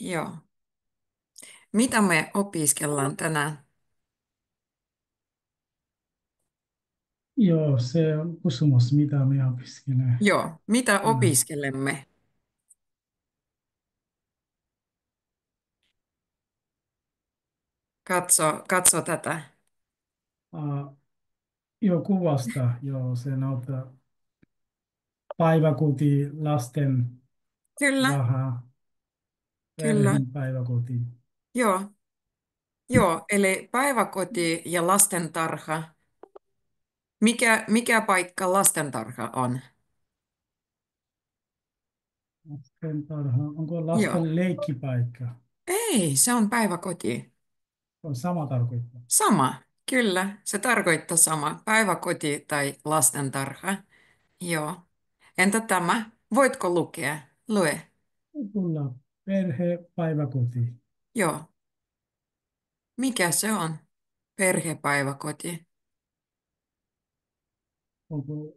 Joo. Mitä me opiskellaan tänään? Joo, se on kysymys, mitä me opiskelee Joo. Mitä tänään. opiskelemme? Katso tätä. Uh, joo, kuvasta, joo, se näyttää päiväkoti, lasten Kyllä, raha, kyllä. perheen päiväkoti. Joo. Joo. Eli päiväkoti ja lastentarha. Mikä paikka lastentarha on? Lasten tarha, onko Joo. lasten leikkipaikka? Ei, se on päiväkoti. On sama tarkoittaa. Sama. Kyllä, se tarkoittaa sama. Päiväkoti tai lastentarha. Joo. Entä tämä? Voitko lukea? Lue. Kyllä, perhe, päiväkoti. Joo. Mikä se on? Perhepäiväkoti. Onko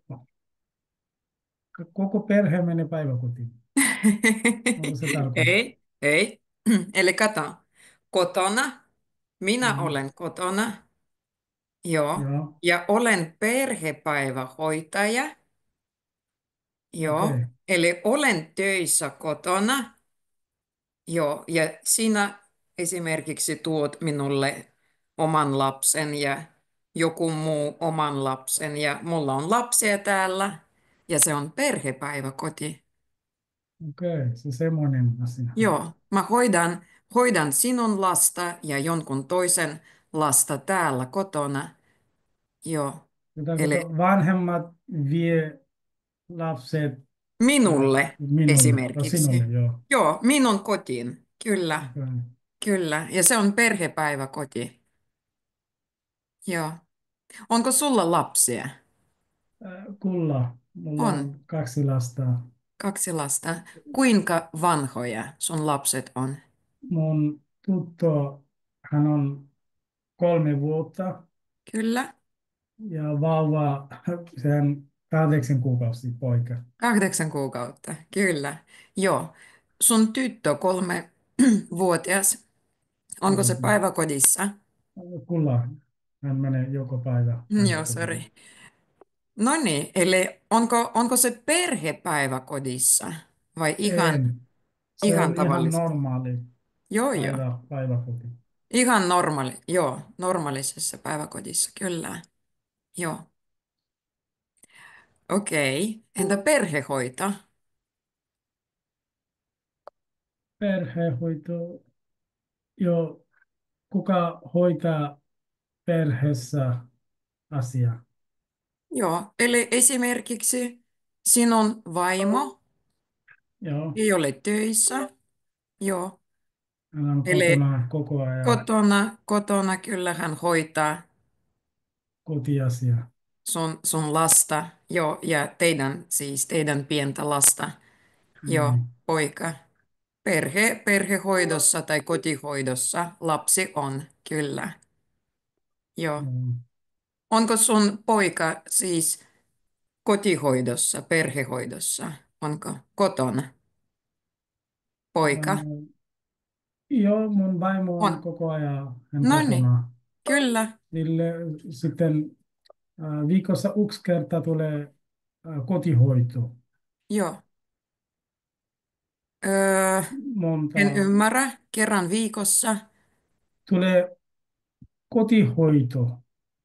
koko perhe menee päiväkotiin? Onko se tarkoittaa? Ei, ei. Eli kato, kotona, minä Joo, olen kotona, joo, joo, ja olen perhepäivähoitaja, joo, okei, eli olen töissä kotona, joo, ja sinä esimerkiksi tuot minulle oman lapsen ja joku muu oman lapsen, ja mulla on lapsia täällä, ja se on perhepäiväkoti. okei, se semmoinen asia. Joo, mä hoidan sinun lasta ja jonkun toisen lasta täällä kotona. Joo, Se eli tarkoittaa vanhemmat vie lapset minulle minulle, tai sinulle, esimerkiksi. joo. Joo, minun kotiin. Kyllä, Okei. kyllä. Ja se on perhepäiväkoti. Joo. Onko sulla lapsia? Kulla, mulla On. on kaksi lasta. Kaksi lasta. Kuinka vanhoja sun lapset on? Mun tutto, hän on 3 vuotta Kyllä. ja vauva, se on 8 kuukausi poika. 8 kuukautta. Kyllä. Joo. Sun tyttö 3 vuotias. Onko se Joo, päiväkodissa? kulla, hän menee joka päivä Joo, päiväkotiin. sorry. No niin, eli onko se perhepäiväkodissa vai En, se ihan on ihan tavallisesti? normaali Joo, joo. päiväkoti. Ihan normaali, joo, normaalisessa päiväkodissa, kyllä. Joo, okei. Entä perhehoito? Perhehoito, jo kuka hoitaa perheessä asia. Joo, eli esimerkiksi sinun vaimo Joo, ei ole töissä. Joo, hän on eli kotona koko ajan kotona kyllä hän hoitaa kotiasia. sun lasta, joo, ja teidän pientä lasta, joo, Niin. poika. Perhehoidossa tai kotihoidossa lapsi on, kyllä, joo. Joo. Onko sun poika siis kotihoidossa, perhehoidossa? Onko kotona poika? Joo, mun vaimo on On. koko ajan hän No niin, kotona. kyllä, Sille, sitten viikossa 1 kerta tulee kotihoito. joo. Öö, Monta en ymmärrä, kerran viikossa. tulee kotihoito.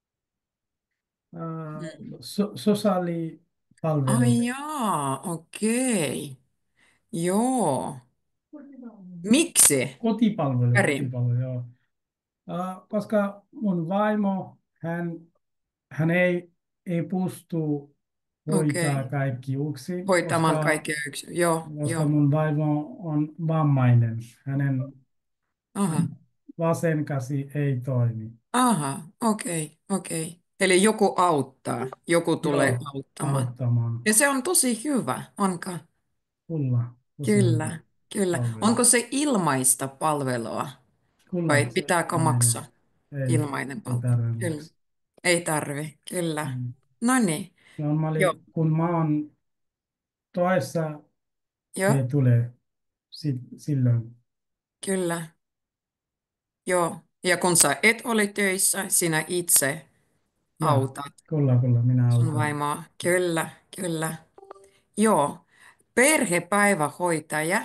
Ai Sosiaalipalvelu. jaa, okei. Joo. Miksi? Karim. Kotipalvelu, joo. Koska mun vaimo, hän ei pysty hoitaa Okei. kaikki yksin, Hoitamaan koska, kaikkea yksin. Joo, koska joo. mun vaimo on vammainen. Hänen Aha, vasen käsi ei toimi. aha, okei. Eli joku auttaa, joku tulee Joo, auttamaan. auttamaan. Ja se on tosi hyvä, onko? Kyllä, tosi hyvä Kyllä, kyllä. palvelu. Onko se ilmaista palvelua vai Kyllä, se on pitääkö ilmainen. maksaa? Ei, Ilmainen ei palvelu. tarvitse Kyllä. maksaa. Ei tarvi, kyllä. Mm. No niin, joo, Normaali, kun mä oon toissa, joo. he tulee silloin. kyllä, joo. Ja kun sä et ole töissä, sinä itse Ja, autat kyllä, minä sun autan. vaimoa. Kyllä, kyllä. Joo. Perhepäivähoitaja,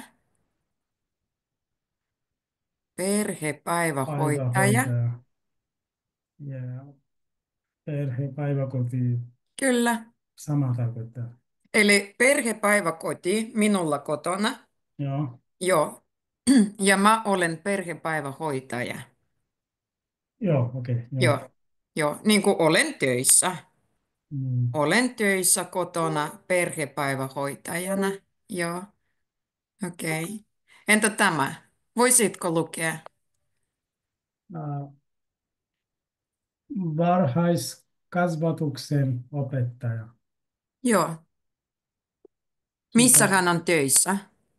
perhepäivähoitaja. Päivähoitaja ja perhe, päiväkoti, Kyllä. sama tarkoittaa. Eli perhepäiväkoti minulla kotona. Joo, Joo. Ja mä olen perhepäivähoitaja. joo, okei, joo. Joo. Joo, niin kuin olen töissä. Mm. Olen töissä kotona perhepäivähoitajana. Joo, okei. Okay. Entä tämä? Voisitko lukea? Äh, varhaiskasvatuksen opettaja. Joo. Missä Sitten hän on töissä?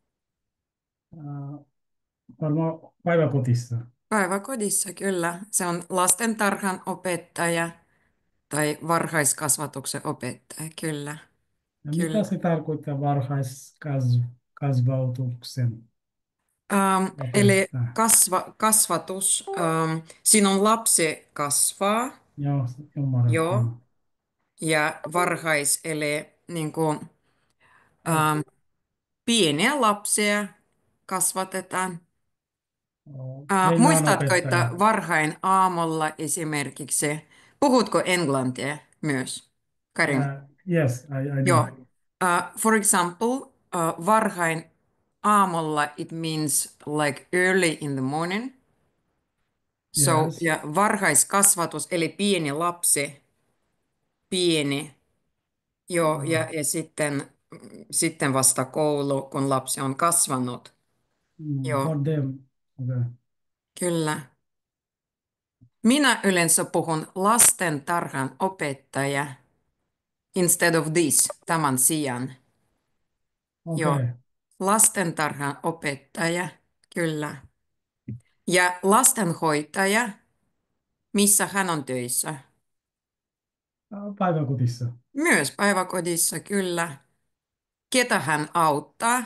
varmaan päiväkotissa. Päiväkodissa, kyllä. Se on lastentarhan opettaja tai varhaiskasvatuksen opettaja, kyllä. Ja mitä Kyllä. se tarkoittaa varhaiskasvatuksen Eli opettaja? kasvatus, sinun lapsi kasvaa, Joo, ymmärrän. joo, Joo. ja varhais, eli niin kuin, Oh, pieniä lapsia kasvatetaan. oh, heillä on Muistatko, opettaja. että varhain aamulla esimerkiksi, puhutko englantia myös, Karim? Yes, I Joo. do. For example, varhain aamulla it means like early in the morning. So, Yes. ja varhaiskasvatus, eli pieni lapsi, pieni, joo, Uh, ja sitten vasta koulu, kun lapsi on kasvanut. for Joo, them. Okay. kyllä. Minä yleensä puhun lastentarhan opettaja instead of this, tämän sijaan. Joo, Okay. lastentarhan opettaja, kyllä. Ja lastenhoitaja, missä hän on töissä? Päiväkotissa. Myös päiväkodissa, kyllä. Ketä hän auttaa?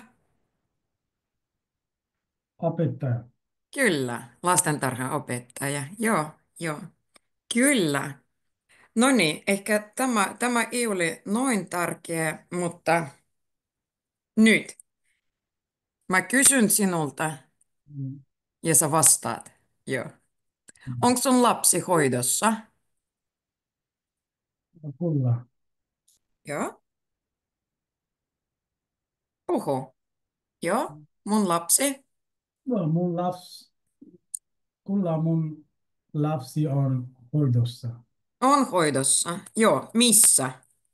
Opettaja. Kyllä, lastentarhan opettaja. Joo, joo. Kyllä. No niin, ehkä tämä ei ole noin tärkeä, mutta nyt mä kysyn sinulta Mm, ja sä vastaat. Joo. mm. Onko sun lapsi hoidossa? Kyllä. Joo. Puhu. Joo. Mun lapsi No, mun lapsi on hoidossa. on hoidossa. Joo. Missä?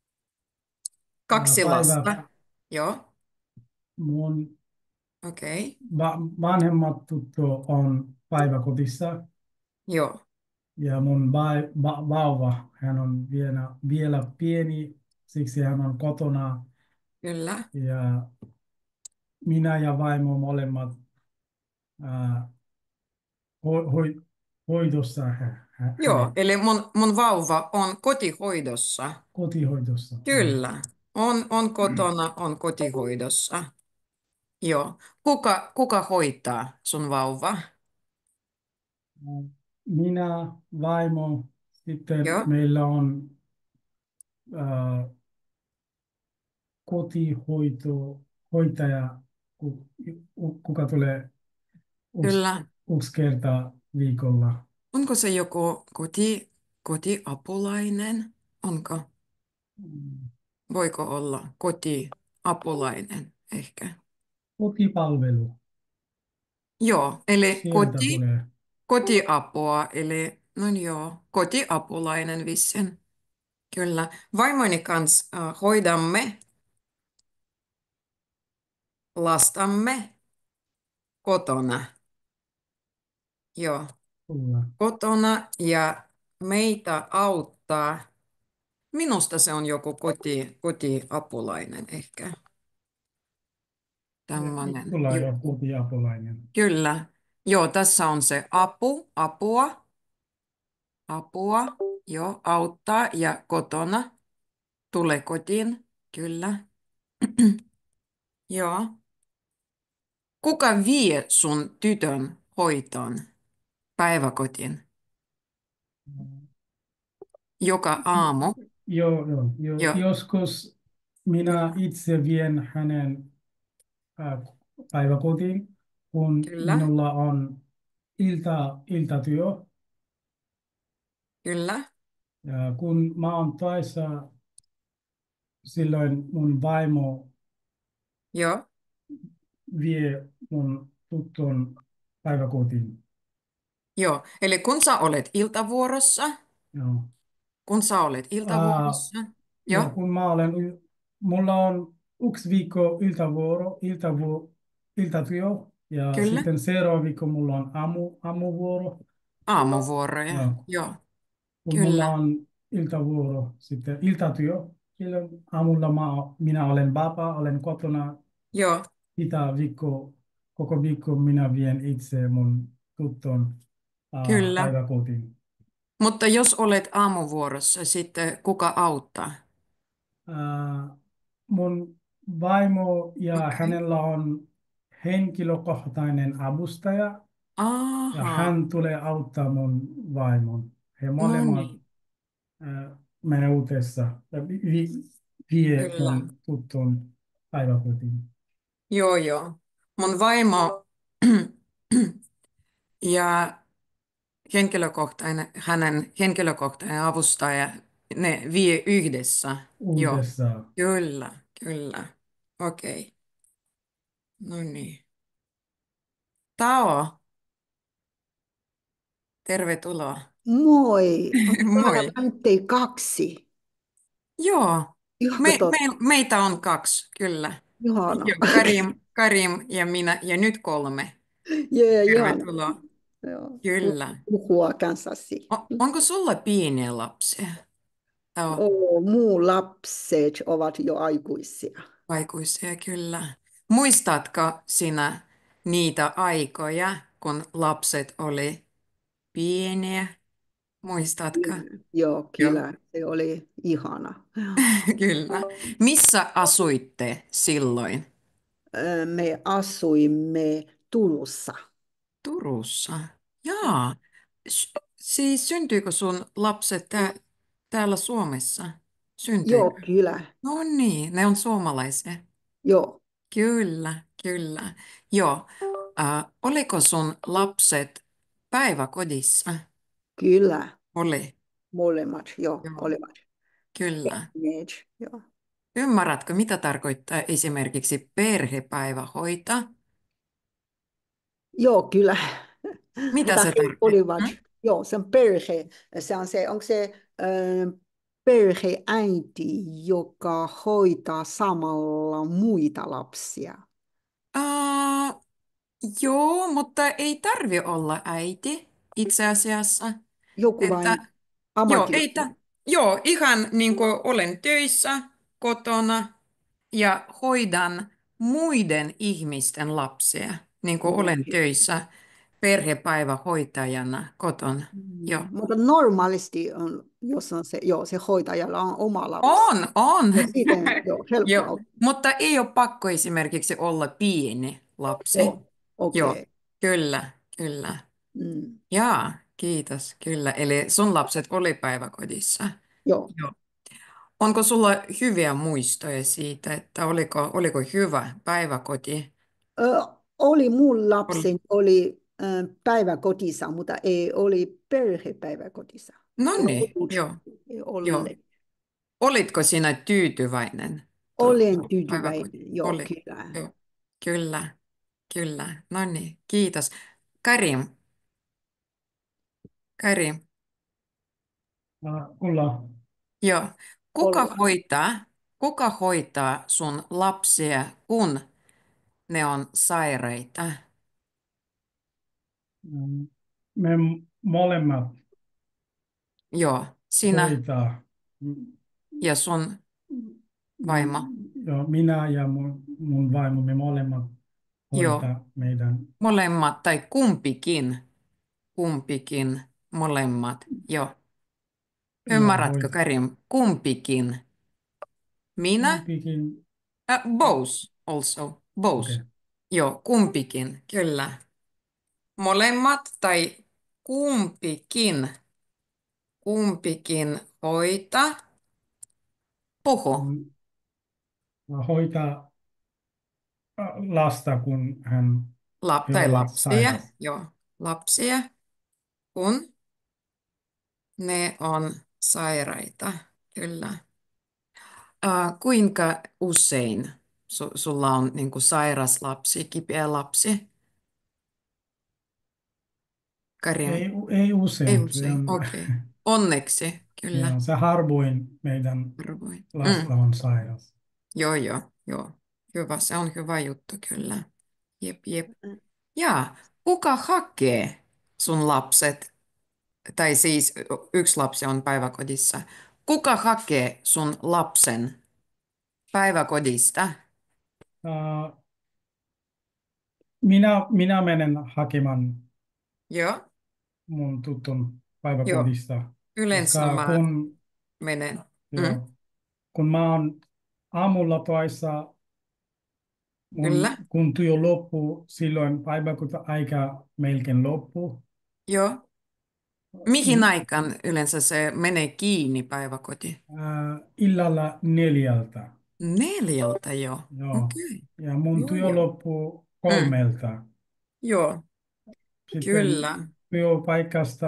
Kaksi Päivä lasta. Joo. mun Okei. Okay. vanhemmat tuttu on päiväkotissa Joo. ja mun vauva, hän on vielä pieni, siksi hän on kotona Kyllä. ja minä ja vaimo molemmat ää, ho, hoi, hoidossa Joo. hänet, Eli mun vauva on kotihoidossa. kotihoidossa. Joo. Kyllä. On kotona, on kotihoidossa. Joo. Kuka hoitaa sun vauva? Minä, vaimo, sitten Joo. meillä on ää, hoitaja, kuka tulee Kyllä. yksi kerta viikolla. Onko se joku kotiapulainen? Onko? Mm. Voiko olla kotiapulainen ehkä? Kotipalvelu, Joo, eli sieltä tulee. kotiapua, eli no joo, kotiapulainen vissin. Kyllä. Vaimoni kanssa hoidamme lastamme kotona. Joo, Kyllä. kotona ja meitä auttaa. Minusta se on joku kotiapulainen ehkä. Tämmöinen. Kyllä jo Joo. kotiapulainen. Kyllä. Joo, tässä on se apua, joo, auttaa ja kotona, tule kotiin, kyllä. Joo, kuka vie sun tytön hoitoon päiväkotiin joka aamu? Joo. Joo, Joskus minä kyllä, itse vien hänen äh, päiväkotiin, kun kyllä, minulla on iltatyö. kyllä, Ja kun mä oon töissä, silloin mun vaimo joo, vie mun tutun päiväkotiin. joo. Eli kun sä olet iltavuorossa, Joo. kun sä olet Ää, iltavuorossa, joo, joo, kun mulla on yksi viikko iltatyö, ja kyllä, sitten seuraava viikko mulla on aamuvuoro. aamuvuoroja, Joo. joo, Kun mulla kyllä, on iltavuoro, sitten iltatyö, silloin aamulla minä olen vapaa, olen kotona. joo, Sitä koko viikko minä vien itse mun tutun kyllä. päiväkotiin. Mutta jos olet aamuvuorossa, sitten kuka auttaa? Ää, Mun vaimo ja Okei. hänellä on henkilökohtainen avustaja, ja Aha, hän tulee auttaa mun vaimon. He no molemmat niin, menee uudessa ja vie kyllä. mun tutun päiväkotiin. Joo, joo. Mun vaimo ja hänen henkilökohtainen avustaja, ne vie yhdessä. Joo, Uudessa. kyllä, kyllä. Okei, no niin. Tao, tervetuloa. Moi, onko täällä Moi. väntei kaksi? Joo, Ihako meitä on kaksi, kyllä. ihana. Joo, Karim ja minä, ja nyt kolme. Jee, ihana. Tervetuloa. Joo, Kyllä. puhua kanssasi. Onko sulla pieniä lapsia? Tao, Oo, muu lapset ovat jo aikuisia. aikuisia, kyllä. Muistatko sinä niitä aikoja, kun lapset oli pieniä? Muistatko? Joo, Joo, kyllä, se oli ihana. kyllä. Missä asuitte silloin? Me asuimme Turussa. Turussa. Jaa. Siis syntyykö sun lapset täällä Suomessa? Joo, Syntyykö? kyllä. No niin, ne on suomalaisia. Joo, Kyllä, kyllä. Joo. Oliko sun lapset päiväkodissa? kyllä. Oli. Molemmat, joo, Joo, olivat. kyllä. Käyneet, joo. Ymmärrätkö, mitä tarkoittaa esimerkiksi perhepäivähoito? Joo, kyllä. Mitä Mutta se he tarkoittaa? olivat, joo, se on perhe. Se on se, onko se perheäiti, joka hoitaa samalla muita lapsia? Ah, joo, mutta ei tarvi olla äiti itse asiassa. Joku Että, vain joo, ammatillinen. joo, ihan niin kuin olen töissä kotona ja hoidan muiden ihmisten lapsia, niin kuin Joo, olen töissä perhepäivähoitajana kotona. Joo. Mutta normaalisti on, jos on se, joo, se hoitajalla on oma lapsi. On. Ja siten, joo, helppo Joo, auttaa. mutta ei ole pakko esimerkiksi olla pieni lapsi. Joo, okei. Joo, kyllä, kyllä. Mm. Jaa, kiitos, kyllä. Eli sun lapset oli päiväkodissa. Joo. Joo. Onko sulla hyviä muistoja siitä, että oliko hyvä päiväkoti? Oli mun Oli. lapseni oli päiväkotissa, mutta ei oli perhepäiväkotissa. No Ja niin, muut joo, ei joo. olleet. Olitko sinä tyytyväinen Olen päiväkoti? tyytyväinen, joo, Oli, kyllä. joo. Kyllä, kyllä. No niin, kiitos. Karim, Karim, Kulla, joo. Kuka Olla. hoitaa, kuka hoitaa sun lapsia, kun ne on sairaita? me molemmat Joo, sinä hoitaa. ja sun vaimo. Joo, minä ja mun vaimo, me molemmat Joo, hoitaa meidän. molemmat tai kumpikin, molemmat. Joo. Joo, Ymmärrätkö, Karim? Kumpikin. Minä? kumpikin. Both also. Okei. Both. Joo, kumpikin, kyllä. Molemmat tai kumpikin, kumpikin hoita, puhu, Mm, hoitaa lasta, kun he tai ovat lapsia, sairas. joo, lapsia, kun ne on sairaita, kyllä. Kuinka usein sulla on niin kuin sairas lapsi, kipeä lapsi? Karjan, Ei ei usein. usein, okei. Onneksi, kyllä, Se harvoin meidän harvoin. lasta on sairas. Joo, joo, joo. Hyvä, se on hyvä juttu, kyllä. Jep, jep. Ja kuka hakee sun lapset, tai siis yksi lapsi on päiväkodissa. Kuka hakee sun lapsen päiväkodista? Äh, minä menen hakemaan Joo, mun tutun joo. päiväkodista, Yleensä koska mä menen. Mm, kun mä oon aamulla toissa, kyllä, kun työ loppuu, silloin päiväkoti-aika melkein loppuu. joo. Mihin Mm, aikaan yleensä se menee kiinni päiväkoti? illalla 4. 4 jo. Joo. Okei. Ja mun Joo, työ joo. loppuu Mm, 3. joo, Sitten kyllä. työpaikasta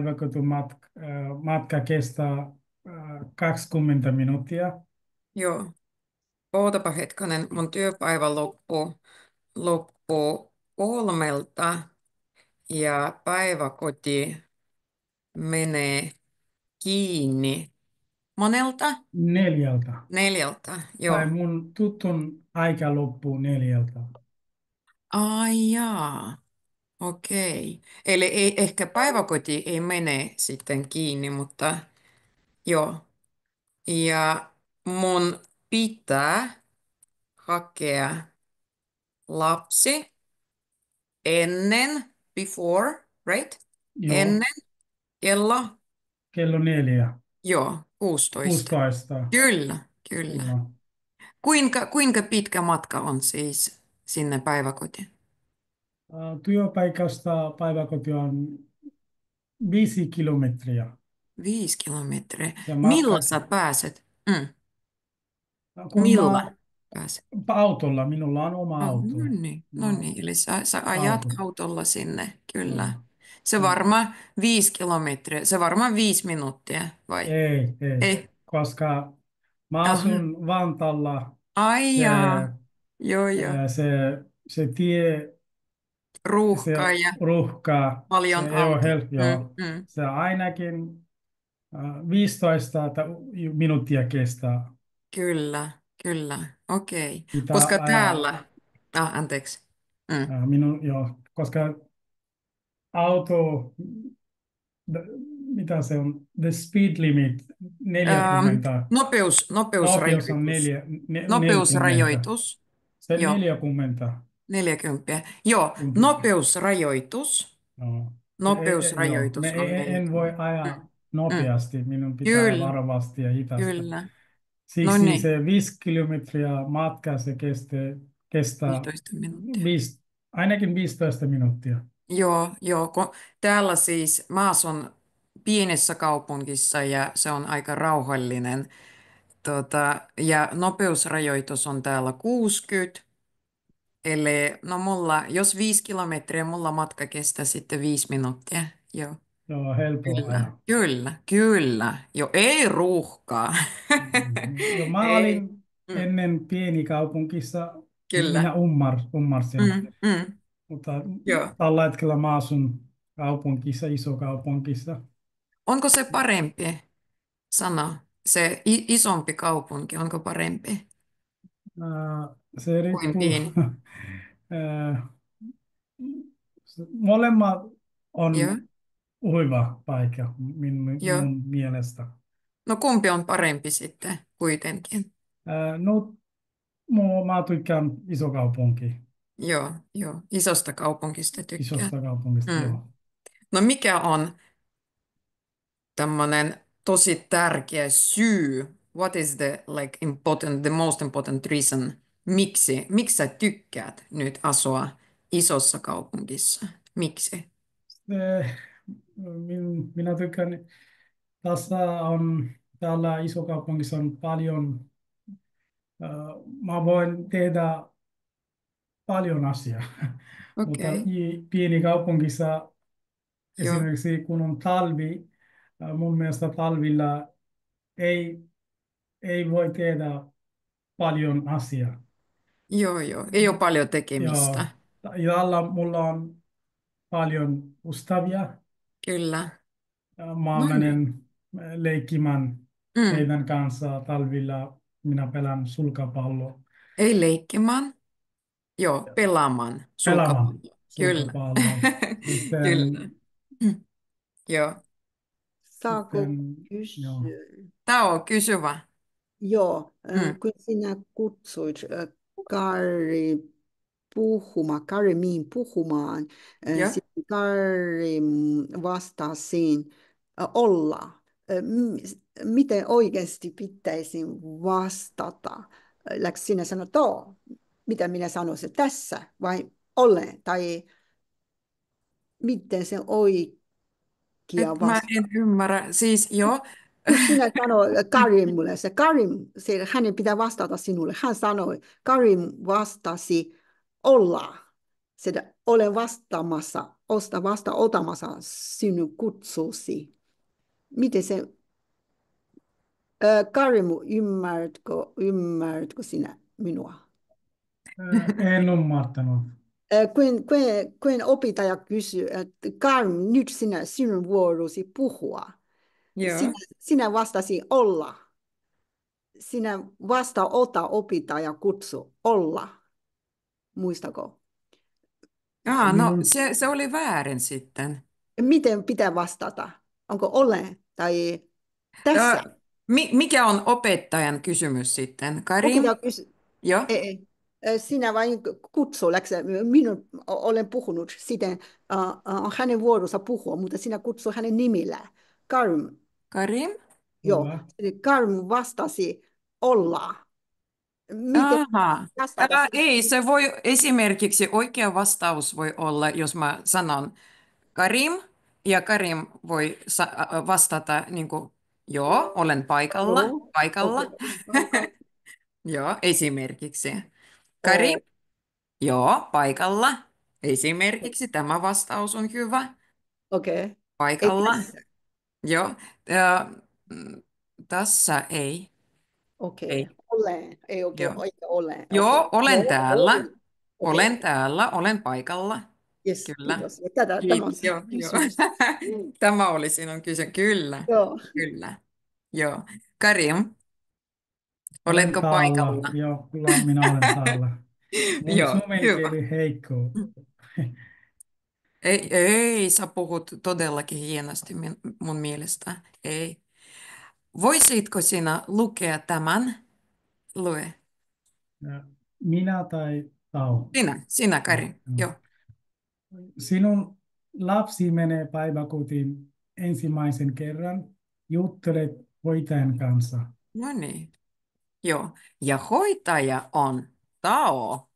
matka kestää 20 minuuttia. Joo. Ootapa hetkonen, mun työpäivä loppuu 3 ja päiväkoti menee kiinni monelta? 4. 4, Tai joo. mun tutun aika loppuu 4. Ai jaa, okei. Eli ehkä päiväkoti ei mene sitten kiinni, mutta joo. Ja mun pitää hakea lapsi ennen, before, right? Joo, Ennen kello, kello 4. joo, 16. 16. Kyllä, kyllä. Joo. Kuinka pitkä matka on siis sinne päiväkotiin? Työpaikasta päiväkoti on 5 kilometriä. 5 kilometriä. Se Millä matka, sä pääset? kun Millä mä pääset? autolla, minulla on oma Oh, auto. no niin, no Mä, niin. Eli sä ajat auto. autolla sinne, kyllä. Joo. Se varmaan 5 kilometriä, se varmaan 5 minuuttia, vai? Ei, Ei. koska mä Aha. asun Vantaalla. Ai Se, jaa. Joo, joo. se, se tie, se Ruuhka ja ruuhka, se paljon ei ole auto. helppo. Joo. Mm. Se ainakin 15 minuuttia kestää. Kyllä, kyllä. Okei. Pitää Koska ajaa. täällä... anteeksi. Mm. Joo, koska auto, mitä se on, the speed limit Ähm, 40, nopeus on nopeusrajoitus. 40. Nopeusrajoitus. Se Joo, 40 40. Joo, tuntia. nopeusrajoitus. Joo. Joo. Nopeusrajoitus on En voi 40. ajaa Mm. nopeasti, minun pitää Kyllä, varovasti ja hitaasti. kyllä. No Siksi niin, se 5 kilometriä matka se kestää 15 minuuttia. ainakin 15 minuuttia. Joo, joo. Täällä siis mä asun pienessä kaupungissa ja se on aika rauhallinen. Ja nopeusrajoitus on täällä 60. Eli no jos 5 kilometriä, mulla matka kestää sitten 5 minuuttia. Joo, Joo, helppo kyllä, ajaa. kyllä, kyllä. Joo, ei ruuhkaa. Jo, mä Ei. olin Mm, ennen pieni kaupungissa, minä kyllä. ymmärsin, mutta Joo. tällä hetkellä mä asun kaupungissa, iso kaupungissa. Onko se parempi sana? Se isompi kaupunki, onko parempi Se kuin riippuu, pieni? ää, molemmat Joo, on hyvä paikka joo. minun mielestä. No kumpi on parempi sitten kuitenkin? No, mä tykkään iso kaupunki, Joo, joo. Isosta kaupungista tykkää. isosta kaupungista, Mm. joo. No mikä on tämmöinen tosi tärkeä syy? What is the most important reason Miksi sä tykkäät nyt asua isossa kaupungissa? Miksi? Eh, minä tykkään, täällä isokaupungissa on paljon, äh, mä voin tehdä paljon asiaa, mutta Okei, pieni kaupungissa joo, esimerkiksi kun on talvi, mun mielestä talvilla ei, ei voi tehdä paljon asiaa. joo. Ei ole paljon Ja, tekemistä. ja alla mulla on paljon ystäviä. Kyllä. Mä No niin. menen leikkimään Mm. heidän kanssa talvilla. Minä pelän sulkapalloa. Ei leikkimään, joo, pelaamaan Pelaamaan sulkapalloa. Kyllä. sulkapalloa. Kyllä. Sitten, Joo. Saako sitten joo. kysyä? Tämä on kysyvä. Joo, Mm. kun sinä kutsuit Kari Karimiin puhumaan, Joo, sitten Kari vastasi olla. Miten oikeasti pitäisi vastata? Läks sinä sanoa, mitä minä sanoisin tässä vai olen? Tai miten se oikea mä en vastaus? ymmärrä. Siis joo, Kun sinä sanoi Karimille, hänen pitää vastata sinulle. Hän sanoi, Karim vastasi olla. Sitä olen vastaamassa, otamassa sinun kutsusi. Miten se, Karim, ymmärrätkö sinä minua? En ymmärtänyt. Kun opettaja kysyy, että Karim, nyt sinun vuorosi puhua. joo. Sinä vastasi olla. Sinä ota, opita ja kutsu olla. Muistako? No Minun, se oli väärin sitten. Miten pitää vastata? Onko ole tai Ö, tässä? mikä on opettajan kysymys sitten? Karim? Opettaja kysy, Joo, ei, sinä vain kutsu läksä. Minun olen puhunut siten, hänen vuoronsa puhua, mutta sinä kutsu hänen nimillä. Karim, Karim? joo. kyllä. Karim vastasi olla. Miten Aha. vastata? Ei, se voi esimerkiksi oikea vastaus voi olla, jos mä sanon Karim, ja Karim voi vastata niin kuin, joo, olen paikalla, Joo, okei, paikalla. olen paikalla. Joo, esimerkiksi. Karim, Oh, joo, paikalla. Esimerkiksi tämä vastaus on hyvä. okei. Ei Paikalla. tässä. Joo. Ja, tässä ei. Okei. Ei. Olen. Ei oikein, Joo. oikein olen. Joo, Okei. olen Joo, täällä. olen. Okei. Olen täällä, olen paikalla. Yes, Kyllä. kiitos. Ja tämä on se Joo, joo. kysymys. Tämä oli sinun kysymys. Kyllä, Joo. kyllä. Joo. Karim, Olen oletko täällä. paikalla? Joo, kyllä minä olen täällä. Mun Joo, suomen hyvä. kieli heikko. Ei, sä puhut todellakin hienosti mun mielestä. Ei. Voisitko sinä lukea tämän? Lue. Ja minä tai Tau. Sinä Joo, Karim. joo. Joo. Sinun lapsi menee päiväkotiin ensimmäisen kerran. Juttelet hoitajan kanssa. No niin. Joo. Ja hoitaja on Tao.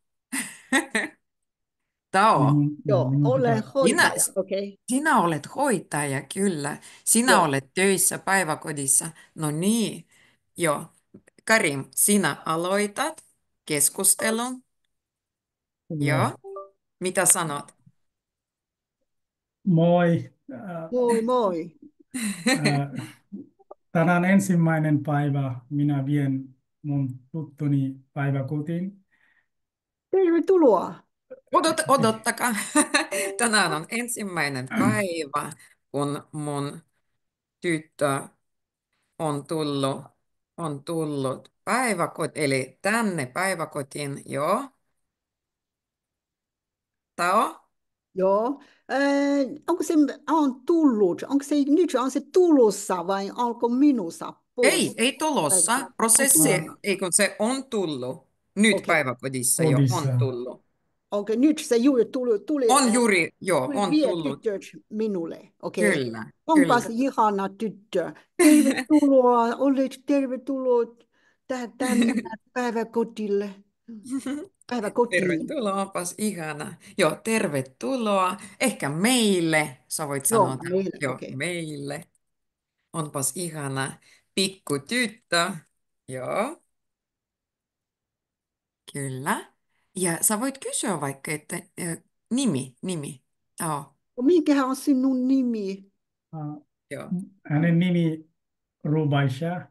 Tao. Joo, Minun olen pitää. Sinä, hoitaja. Okei. sinä olet hoitaja, kyllä. Sinä Joo. olet töissä päiväkodissa. No niin. Joo. Karim, sinä aloitat keskustelun. Joo. Joo. Mitä sanot? Moi. Moi, moi. Äh, tänään ensimmäinen päivä minä vien mun tuttuni päiväkotiin. Tervetuloa. Odottakaa. Tänään on ensimmäinen päivä, kun mun tyttö on tullut eli tänne päiväkotiin, joo. Tao? Joo. Onko se on tullut? Onko se nyt on se tulossa vai onko minussa pois? Ei tulossa. On Prosessi, tulossa. ei kun se on tullut. Nyt Okei. päiväkodissa jo on Kodissa. tullut. Okei, nyt se juuri On juuri, joo, tuli on vie tullut. tyttö minulle. Okei. Kyllä, kyllä. Onpas ihana tyttö. Tervetuloa, olet tervetuloa tänne päiväkotille. Päivä kotiin. Tervetuloa, onpas ihana. Joo, tervetuloa. Ehkä meille, sä voit sanoa, Joo, että meille, joo, okei. meille. Onpas ihana. Pikku tyttö. Joo, kyllä. Ja sä voit kysyä vaikka, että nimi. Joo, Mikähän on sinun nimi? Äh, joo. Hänen nimi Rubaisha.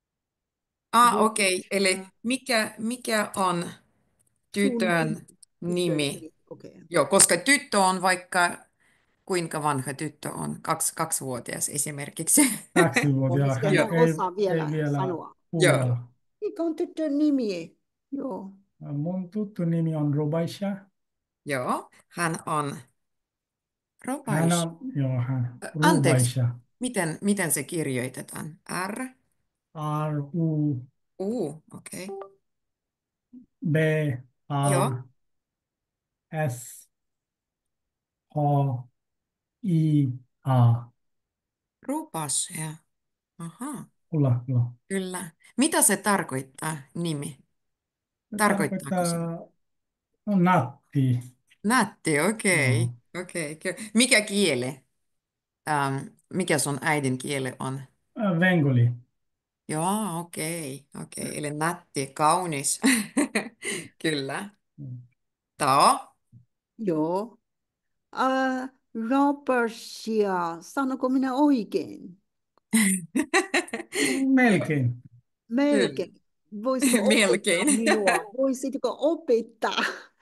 Okei. Roksha, Eli mikä on sun tytön tytön nimi? nimi. Okei. Joo, koska tyttö on vaikka, kuinka vanha tyttö on? Kaksivuotias esimerkiksi. 2-vuotias. Olisi Hän en Joo, osaa ei vielä vielä sanoa. joo. puhua. Mikä on tytön nimi? Joo. Mun tuttu nimi on Rubaisha. Joo, hän on Hän Robais. on, hän, Anteeksi, Rubaisha. miten se kirjoitetaan? R? Okei. Joo, R-U-B-A-S-H-I-A. Rupas. Ja. Aha, Kyllä. kyllä. Mitä se tarkoittaa, nimi? Se Tarkoittaako se? tarkoittaa natti. Nätti, okei. Joo. Okei. Mikä kieli? Mikä sun äidinkieli on? Vengoli. Joo, okei. Eli nätti, kaunis. Kyllä. Tao. Joo. Robertsia, sanonko minä oikein? Melkein. Kyllä. Melkein. Voisiko opettaa Melkein. minua? Voisitko opettaa?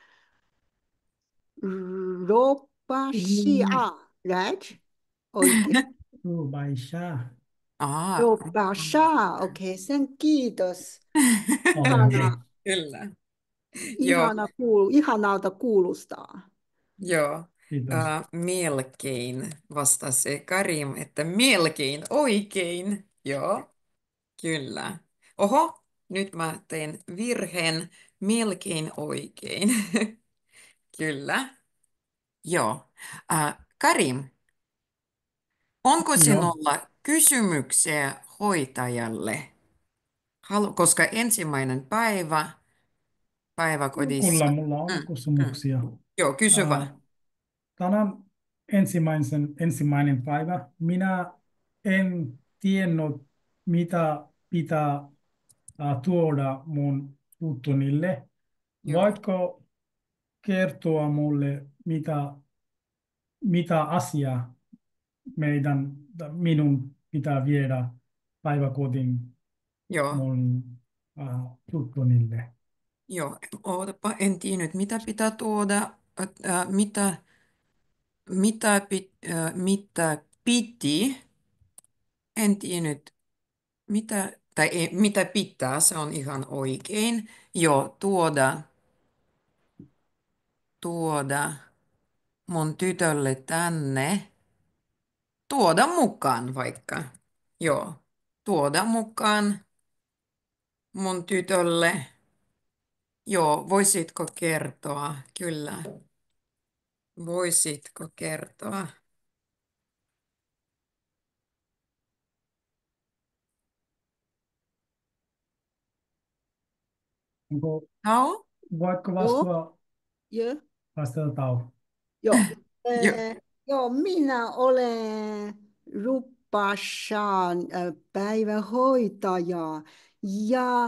Robertsia, Ru- right? Oikein. Rubaisha. Robertsia, okei, sen kiitos. Okei. Ihana, Kyllä. Joo, ihanalta kuulostaa. joo. Kiitos. Melkein vastasi Karim, että melkein oikein. Joo, kyllä. Oho, nyt mä tein virheen. Melkein oikein. Kyllä. Joo. Karim, onko Joo. sinulla kysymyksiä hoitajalle? Koska ensimmäinen päivä päiväkodissa. Kyllä, mulla on Mm, mm. kysymyksiä. Joo, kysy vaan. Tänään ensimmäinen päivä. Minä en tiennyt, mitä pitää tuoda mun tuttunille. Joo, Voitko kertoa mulle, mitä asiaa minun pitää viedä päiväkodin joo, mun tuttunille? joo. Ootapa, en tiennyt, mitä pitää tuoda, mitä piti. En tiennyt, mitä pitää, se on ihan oikein. Joo, tuoda mun tytölle tänne. Tuoda mukaan vaikka. Joo, tuoda mukaan mun tytölle. Joo, voisitko kertoa? Kyllä. Voisitko kertoa? Onko, Joo? voitko Joo, joo, vastata tau? joo. Joo. Joo, minä olen Ruppashan päivähoitaja ja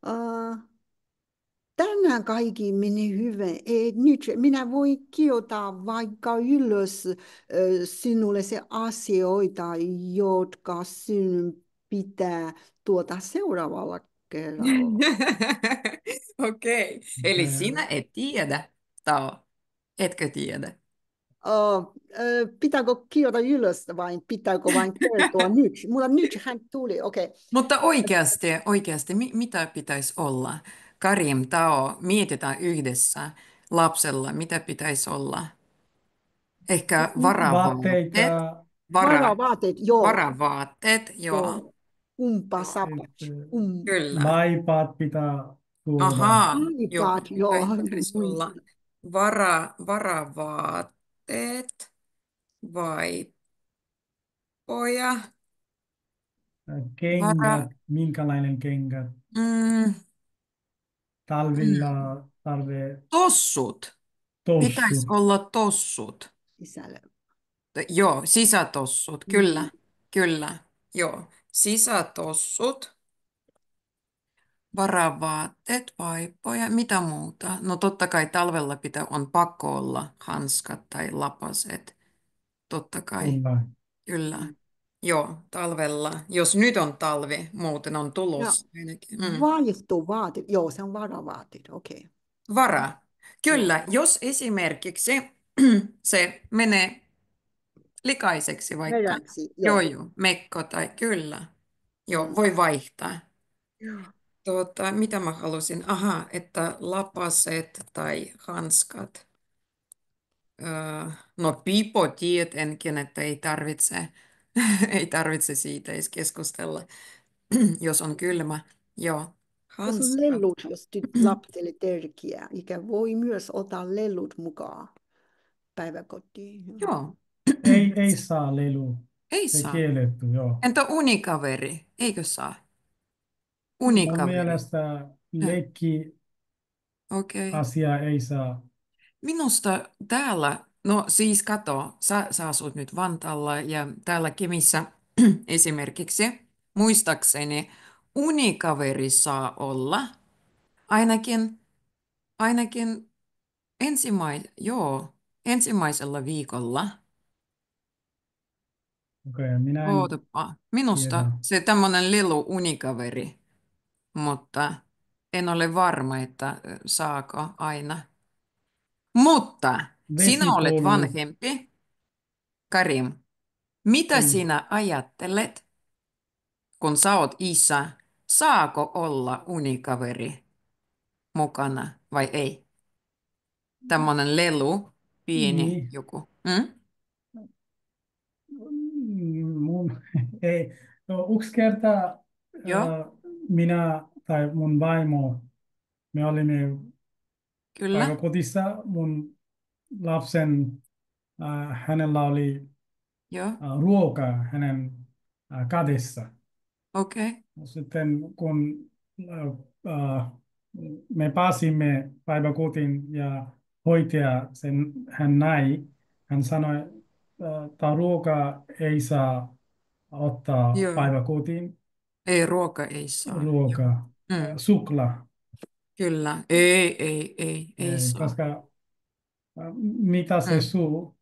tänään kaikki meni hyvin. Nyt minä voin kirjoittaa vaikka ylös sinulle se asioita, jotka sinun pitää tuota seuraavalla kerralla. Okei. Eli Okay. sinä et tiedä, Tao. Etkö tiedä? Pitääkö kirjoittaa ylös vai pitääkö vain kertoa nyt? Mulla nyt hän tuli, okei. Mutta oikeasti, mitä pitäisi olla? Karim, Tao, mietitään yhdessä lapsella, mitä pitäisi olla? Ehkä Vaatteita, varavaatteet. Vara, Varavaateet, joo, varavaatteet, joo. joo. Kumpa sapat. sitten Mm. Kyllä. laipat pitää tuoda. Ahaa, joo, iPad, joo, näin pitäisi olla. muistan. Varavaatteet, vaipoja, vara, Kengät, minkälainen kengät? mm, talvilla talve Tossut. Pitäisi tossut. olla tossut. Sisällä. Joo, sisätossut, kyllä, Mm. kyllä. Joo, sisätossut, varavaatteet, vaipoja, mitä muuta? No totta kai talvella on pakko olla hanskat tai lapaset, totta kai, Kyllä. kyllä. Joo, talvella. Jos nyt on talvi, muuten on Ja tulossa ainakin. vaihtuvaatit. Joo, se on varavaatit. Okei. Vara. Joo. Kyllä, jos esimerkiksi se menee likaiseksi vaikka, Meräksi. joo Joo. joo, mekko tai kyllä, joo, Mm. voi vaihtaa. Joo. Mitä mä halusin? Aha, että lapaset tai hanskat. No pipo tietenkin, että ei tarvitse, ei tarvitse siitä edes keskustella, jos on kylmä. Joo, Jos on hanskat. lellut, jos lapselle tärkeää, ikä voi myös ottaa lellut mukaan päiväkotiin. Joo. Joo, Ei saa lelu. ei Se saa. kielletty, joo. Entä unikaveri? Eikö saa? Mun Unikaveri. mielestä Äh, leikki Okei. asia ei saa. Minusta täällä, no siis kato, sä asut nyt Vantaalla ja täällä Kemissä esimerkiksi, muistaakseni unikaveri saa olla ainakin ensimmäisellä viikolla. Okei, minä en Ootapa. Minusta tiedä. se tämmöinen lilu unikaveri, mutta en ole varma, että saako aina. Mutta sinä olet Vesikoulu vanhempi, Karim. Mitä ei. sinä ajattelet, kun sä oot isä? Saako olla unikaveri mukana vai ei? Tämmönen lelu, pieni Niin. joku. Mm? Mun, ei. No, yksi kerta Joo, minä tai mun vaimo, me olimme kyllä. päiväkodissa. Mun lapsen, hänellä oli Joo, ruoka hänen kädessä. okei. Okay. Sitten kun äh, me pääsimme päiväkotiin ja hoitaja hän näi, hän sanoi, tämä ruoka ei saa ottaa Joo, päiväkotiin, ei ruoka ei saa. Joo. ruoka, Mm, suklaa, kyllä. Ei saa. koska mitä se Mm, suu,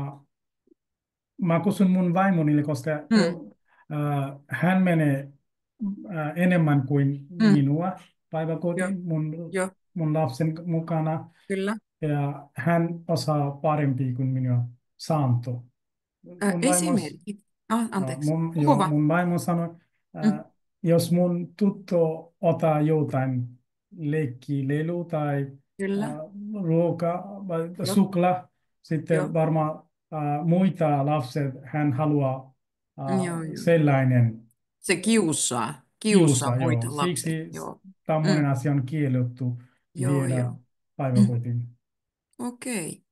mä kysyn mun vaimoni, koska mm, hän menee enemmän kuin mm. minua Joo, päiväkotiin joo, mun lapsen mukana. kyllä. Ja hän osaa parempi kuin minua saanto. Mun vaimo, Esimerkki. Anteeksi. Puhu joo, vaan. mun vaimo sanoi, Mm, jos mun tuttu ottaa jotain lelu tai kyllä. ruoka vai Joo, suklaa, sitten joo, varmaan muita lapset hän haluaa joo. sellainen Se kiusaa kiusa, muita joo. lapsia. Siksi Joo. tämmöinen Mm. asia on kielletty Joo, viedä joo. päiväkotiin. Okei.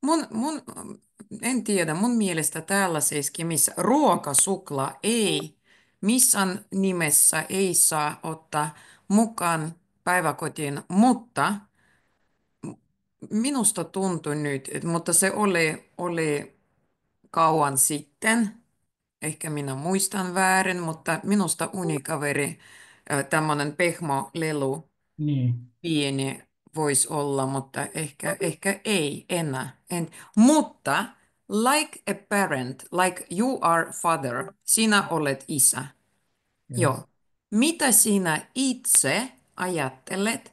En tiedä, mun mielestä täällä siis missä ruokasuklaa ei missään nimessä ei saa ottaa mukaan päiväkotiin, mutta minusta tuntui nyt, mutta se oli kauan sitten, ehkä minä muistan väärin, mutta minusta unikaveri, tämmöinen pehmolelu, Niin, pieni voisi olla, mutta ehkä ei enää. Mutta like a parent, like you are father, sinä olet isä. yes. Joo. Mitä sinä itse ajattelet?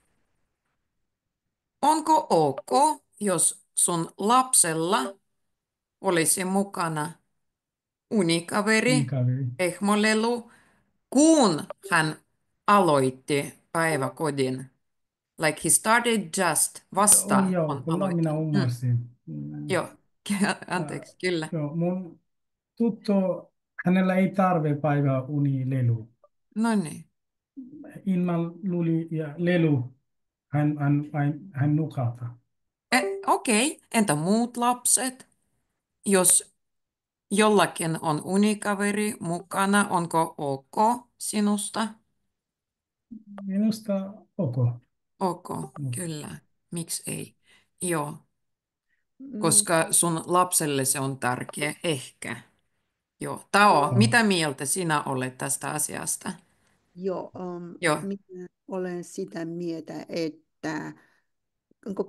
Onko ok, jos sun lapsella olisi mukana unikaveri, Unikaveri. ehmolelu, kun hän aloitti päiväkodin? Like he started just vasta Joo, on kyllä minä aloittanut. ymmärsin. Joo, Äh, anteeksi, kyllä. joo, mun tuttu, hänellä ei tarve päivä unilelu. No niin. Ilman luli ja lelu hän nukata. Okei, entä muut lapset? Jos jollakin on unikaveri mukana, onko ok sinusta? Minusta ok. ok, No. kyllä. Miksi ei? Joo, Mm, koska sun lapselle se on tärkeä, ehkä. Joo. Tao, Joo. mitä mieltä sinä olet tästä asiasta? joo, Joo, minä olen sitä mieltä, että onko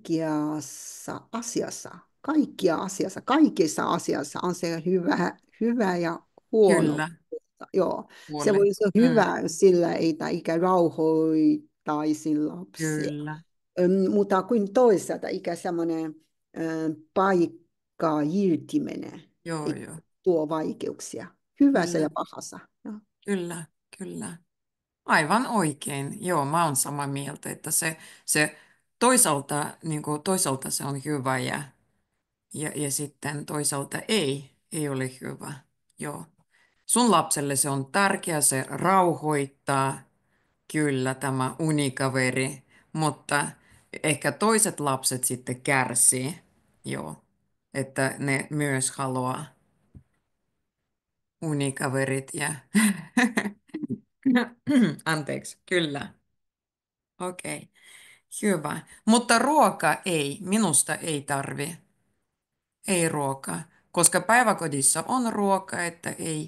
kaikissa asiassa on se hyvä ja huono. kyllä. Joo, se Puoli. voisi olla hyvä, sillä ei ikä rauhoittaisi lapsia. Kyllä, Mutta kuin toisaalta ikä semmoinen paikka irtiminen joo, joo. tuo vaikeuksia, hyvässä Kyllä, ja pahassa. Joo. kyllä, kyllä. Aivan oikein. Joo, mä oon samaa mieltä, että se toisaalta, niin kuin, toisaalta se on hyvä ja sitten toisaalta ei ole hyvä. Joo. Sun lapselle se on tärkeää, se rauhoittaa kyllä tämä unikaveri, mutta ehkä toiset lapset sitten kärsii. Joo. Että ne myös haluaa unikaverit ja anteeksi, kyllä. Okei, hyvä. Mutta ruoka ei, minusta ei tarvi, ei ruoka, koska päiväkodissa on ruoka, että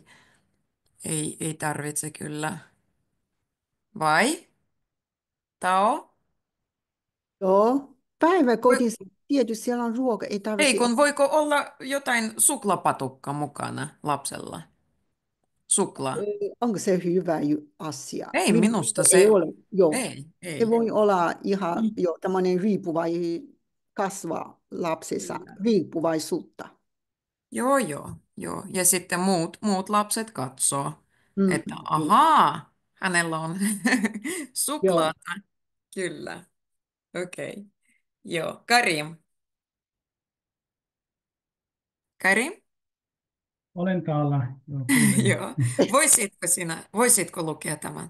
ei tarvitse kyllä. Vai? Tao? Joo, Voi- päiväkodissa tietysti siellä on ruoka, ei Ei, tarvitse kun voiko olla jotain suklaapatukka mukana lapsella? Suklaa. onko se hyvä asia? Ei, Minun minusta mielestä ei se, ole, joo. Se ei. voi olla ihan Mm. jo tämmöinen kasvaa lapsissa Kyllä. riippuvaisuutta. Joo. Ja sitten muut lapset katsoo, Mm, että niin. ahaa, hänellä on Joo, suklaata. Kyllä. Okei. Joo. Karim. Karim? Olen täällä, joo, kuuntelen. Joo. Voisitko lukea tämän?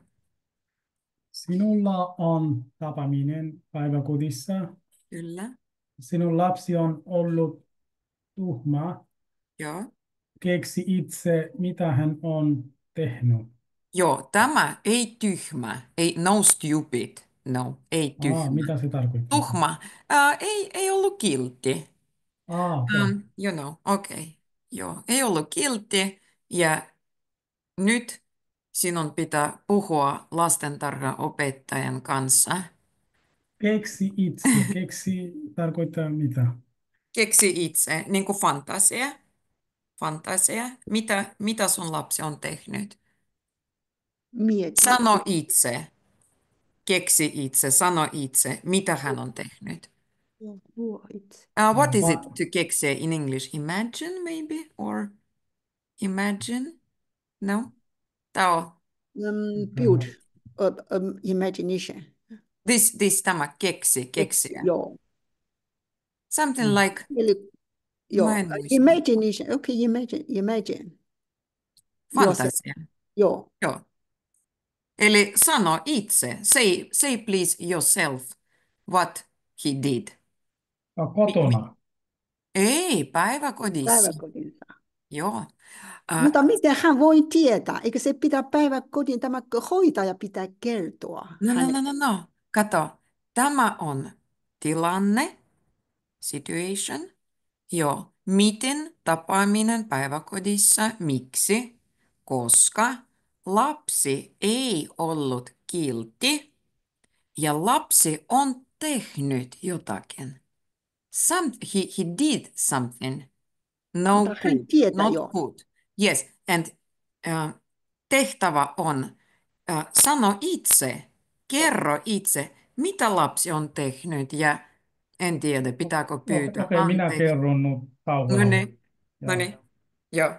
Sinulla on tapaaminen päiväkodissa. Kyllä. Sinun lapsi on ollut tuhma. Joo. Keksi itse, mitä hän on tehnyt. Joo, tämä ei tyhmä, ei no stupid, no, ei tyhmä. Mitä se tarkoittaa? Tuhma, ei ollut kiltti. Okei. Okay. Joo, ei ollut kiltti ja nyt sinun pitää puhua lastentarhaopettajan kanssa. Keksi itse. Keksi tarkoittaa mitä? Keksi itse, niin kuin fantasia. Fantasia. Mitä sun lapsi on tehnyt? mieti. Sano itse. Keksi itse. Sano itse. Mitä hän on tehnyt? Joo, luo itse. What is it Va- to keksiä in English? Imagine maybe? Or imagine? No? Tao. Build imagination. Tämä Keksi, keksiä. joo. Something like, Eli, mä joo. en muista. Imagination, okei, imagine. Yourself, Fantasia. joo. Joo. Eli sano itse. Say please yourself what he did. Kotona. Ei, päiväkodissa. Päiväkodissa. Joo. Mutta miten hän voi tietää? Eikö se pitää päiväkodin, tämä hoitaja pitää kertoa hänelle? No. Kato, tämä on tilanne, situation. Joo. Miten tapaaminen päiväkodissa? Miksi? Koska lapsi ei ollut kiltti ja lapsi on tehnyt jotakin. He did something. No Mutta hän good, tietää not jo. good. Yes, and tehtävä on sano itse, kerro itse, mitä lapsi on tehnyt ja en tiedä, pitääkö pyytää Okei, minä anteeksi. kerron nyt No tauolla. niin, no Ja niin, joo,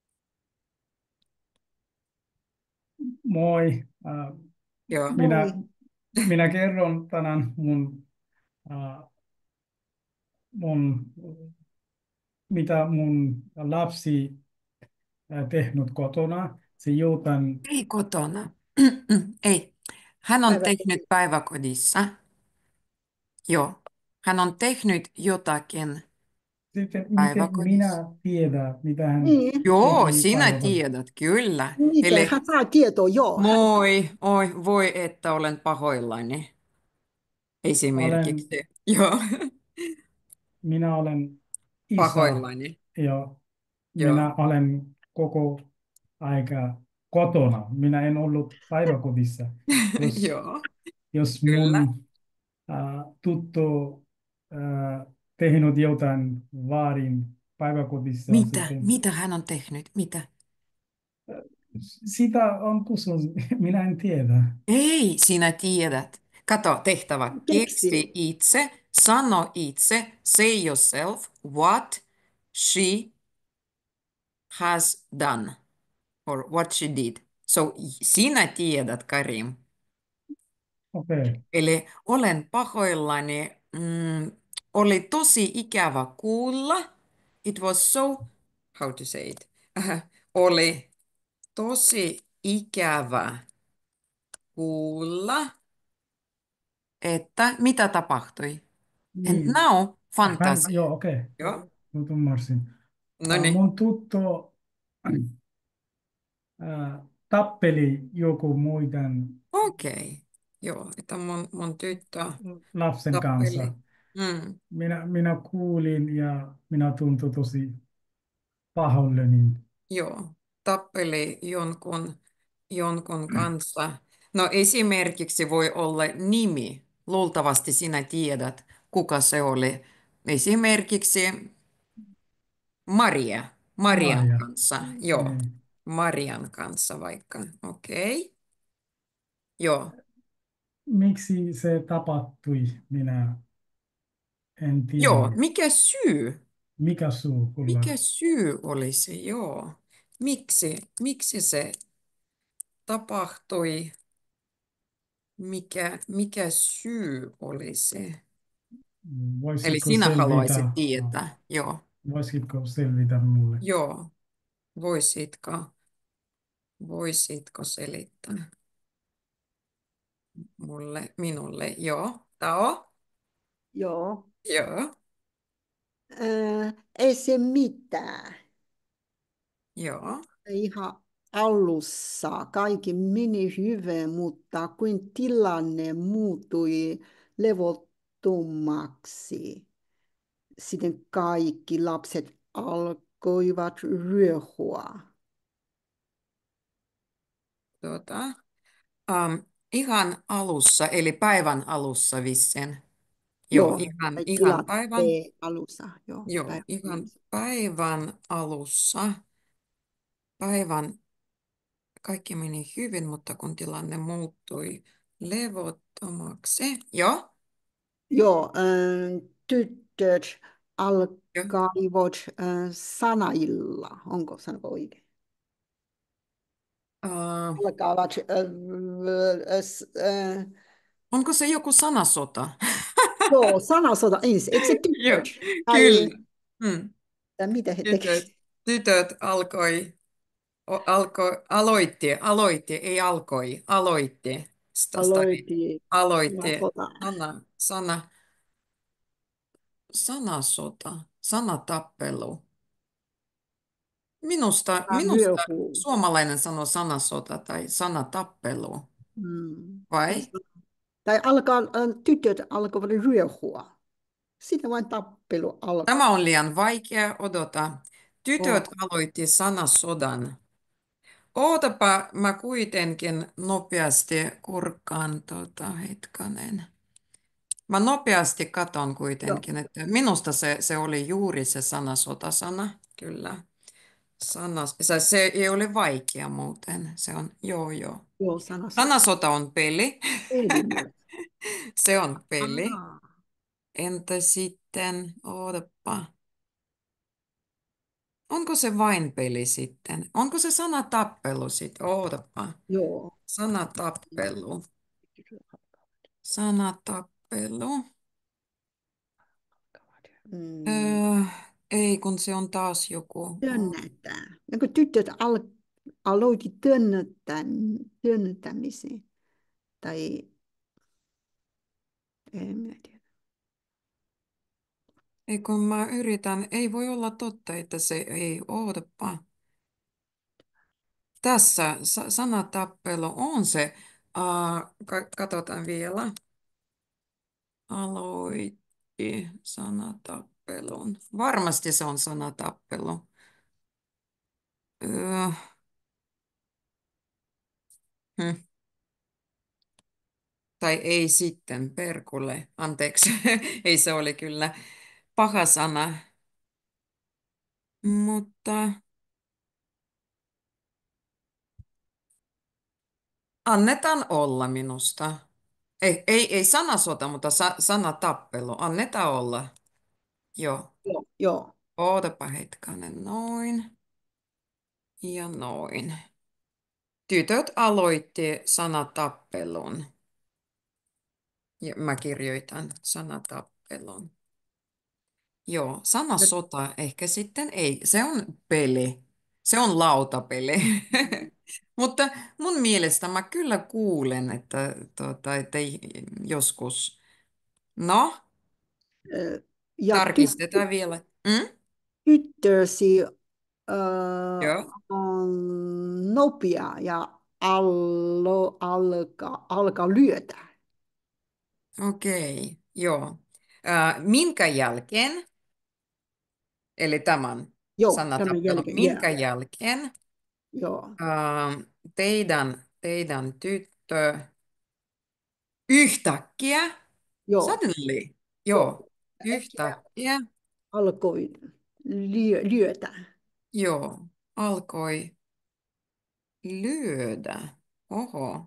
moi. joo. Moi. Minä kerron tänään äh, mun, mitä mun lapsi tehnyt kotona. Se jotain, Ei kotona. Ei. Hän on tehnyt Päiväkodissa. päiväkodissa. Joo. Hän on tehnyt jotakin sitten miten päiväkodissa. minä tiedän, mitä hän Niin. Joo, teki sinä päiväkodissa. tiedät, kyllä. Miten Eli hän saa tietoa? Joo, hän saa. moi, oi, voi että olen pahoillani. Olen, esimerkiksi. Joo, minä olen isä pahoillani. ja Joo. minä olen koko aika kotona. Minä en ollut päiväkodissa. Jos, Joo, jos kyllä. mun tuttu tehnyt jotain väärin päiväkodissa, Mitä? sitten Mitä hän on tehnyt? Mitä? sitä on kysymys. Minä en tiedä. Ei, sinä tiedät. Kato, tehtävä. Keksi. Keksi itse, sano itse, say yourself what she has done or what she did. So, sinä tiedät, Karim. Okei. Eli olen pahoillani. Oli tosi ikävä kuulla. It was so, how to say it? Oli tosi ikävä kuulla, että mitä tapahtui. And Niin. now, Hän, fantasia. joo, okei. Joo. Nyt ymmärsin. No niin. Mun tuttu tappeli joku muiden Okei. Joo, että mun tyttö lapsen kanssa. tappeli. Mm, Minä kuulin ja minä tuntui tosi pahoillani. joo, tappeli jonkun kanssa. No esimerkiksi voi olla nimi. Luultavasti sinä tiedät, kuka se oli. Esimerkiksi Maria. Marian Maria. kanssa. Joo, Niin. Marian kanssa vaikka. Okei. Joo. Miksi se tapahtui? Minä en Joo, tiedä. mikä syy? Mikä suukulla? Mikä syy olisi? Joo. Miksi se tapahtui? Mikä syy olisi? Eli Voisitko sinä selvitä? haluaisit tietää. Joo. Voisitko selvitä mulle? Joo. Voisitko, voisitko selittää minulle? Joo. Tao? Joo. Joo. Ei se mitään. Joo. Ihan alussa kaikki meni hyvin, mutta kun tilanne muuttui levottomaksi, sitten kaikki lapset alkoivat ryöhua. Tuota. Ihan alussa, eli päivän alussa vissiin. Joo, Joo, tai ihan päivän. tilanteen alussa. Joo, Joo, päivän ihan alussa. päivän alussa. Päivän kaikki meni hyvin, mutta kun tilanne muuttui levottomaksi. Joo. Joo, tytöt Joo. alkaivat sanailla. Onko sanonko oikein? Äh, Alkavat onko se joku sanasota? joo, sanasota ensin. Eikö se Joo, tytöt? kyllä. Hmm. Tai mitä he Tytöt, tekevät? tytöt aloitti. Aloitti Aloitti sodan. sanasota, sanatappelu. Minusta Ryöhuu. suomalainen sanoo sanasota tai sanatappelu, Tai, vai? tai tytöt alkoivat ryöhua. Sitten vain tappelu alkoi. Tämä on liian vaikea, odota. Tytöt Oh, aloitti sanasodan. Ootapa, mä kuitenkin nopeasti kurkkaan, hetkanen. Mä nopeasti katon joo, kuitenkin, että minusta se oli juuri se sanasotasana, kyllä. Se ei ole vaikea muuten, se on, joo. joo, sanasota. Sanasota on peli, Eli myös. se on peli. Ah, Entä sitten, ootapa, onko se vain peli sitten? Onko se sanatappelu sitten? Ootapa, joo. sanatappelu, sanatappelu. Mm, Öö, ei, kun se on taas joku. työnnetään. Ja kun aloitti työnnettämisen, tai en minä tiedä. Ei, kun mä yritän, ei voi olla totta, että se ei ootapa. Tässä sanatappelu on se. Katsotaan vielä. aloitti sanatappelun. Varmasti se on sanatappelu. Öö, hm. Tai ei sitten, perkule. Anteeksi, ei se oli kyllä paha sana. Mutta annetaan olla minusta. Ei sanasota, mutta sanatappelu. Annetaan olla. Joo. Joo, joo. Ootapa hetkanen. Noin ja noin. Tytöt aloitti sanatappelun. Ja mä kirjoitan sanatappelun. Joo, sana sota ehkä sitten ei. Se on peli. Se on lautapeli. Mutta mun mielestä mä kyllä kuulen, että joskus. No, Ö, Ja tarkistetaan vielä. Mm? tyttösi Joo, on nopea ja alka lyötä. okei. Joo. Minkä jälkeen, eli tämän Joo, tämän sanatappelun, jälkeen. Yeah. minkä jälkeen Joo, teidän tyttö yhtäkkiä, joo, suddenly, joo. joo, Äkkiä yhtäkkiä, alkoi lyötä. joo, alkoi lyödä. Oho,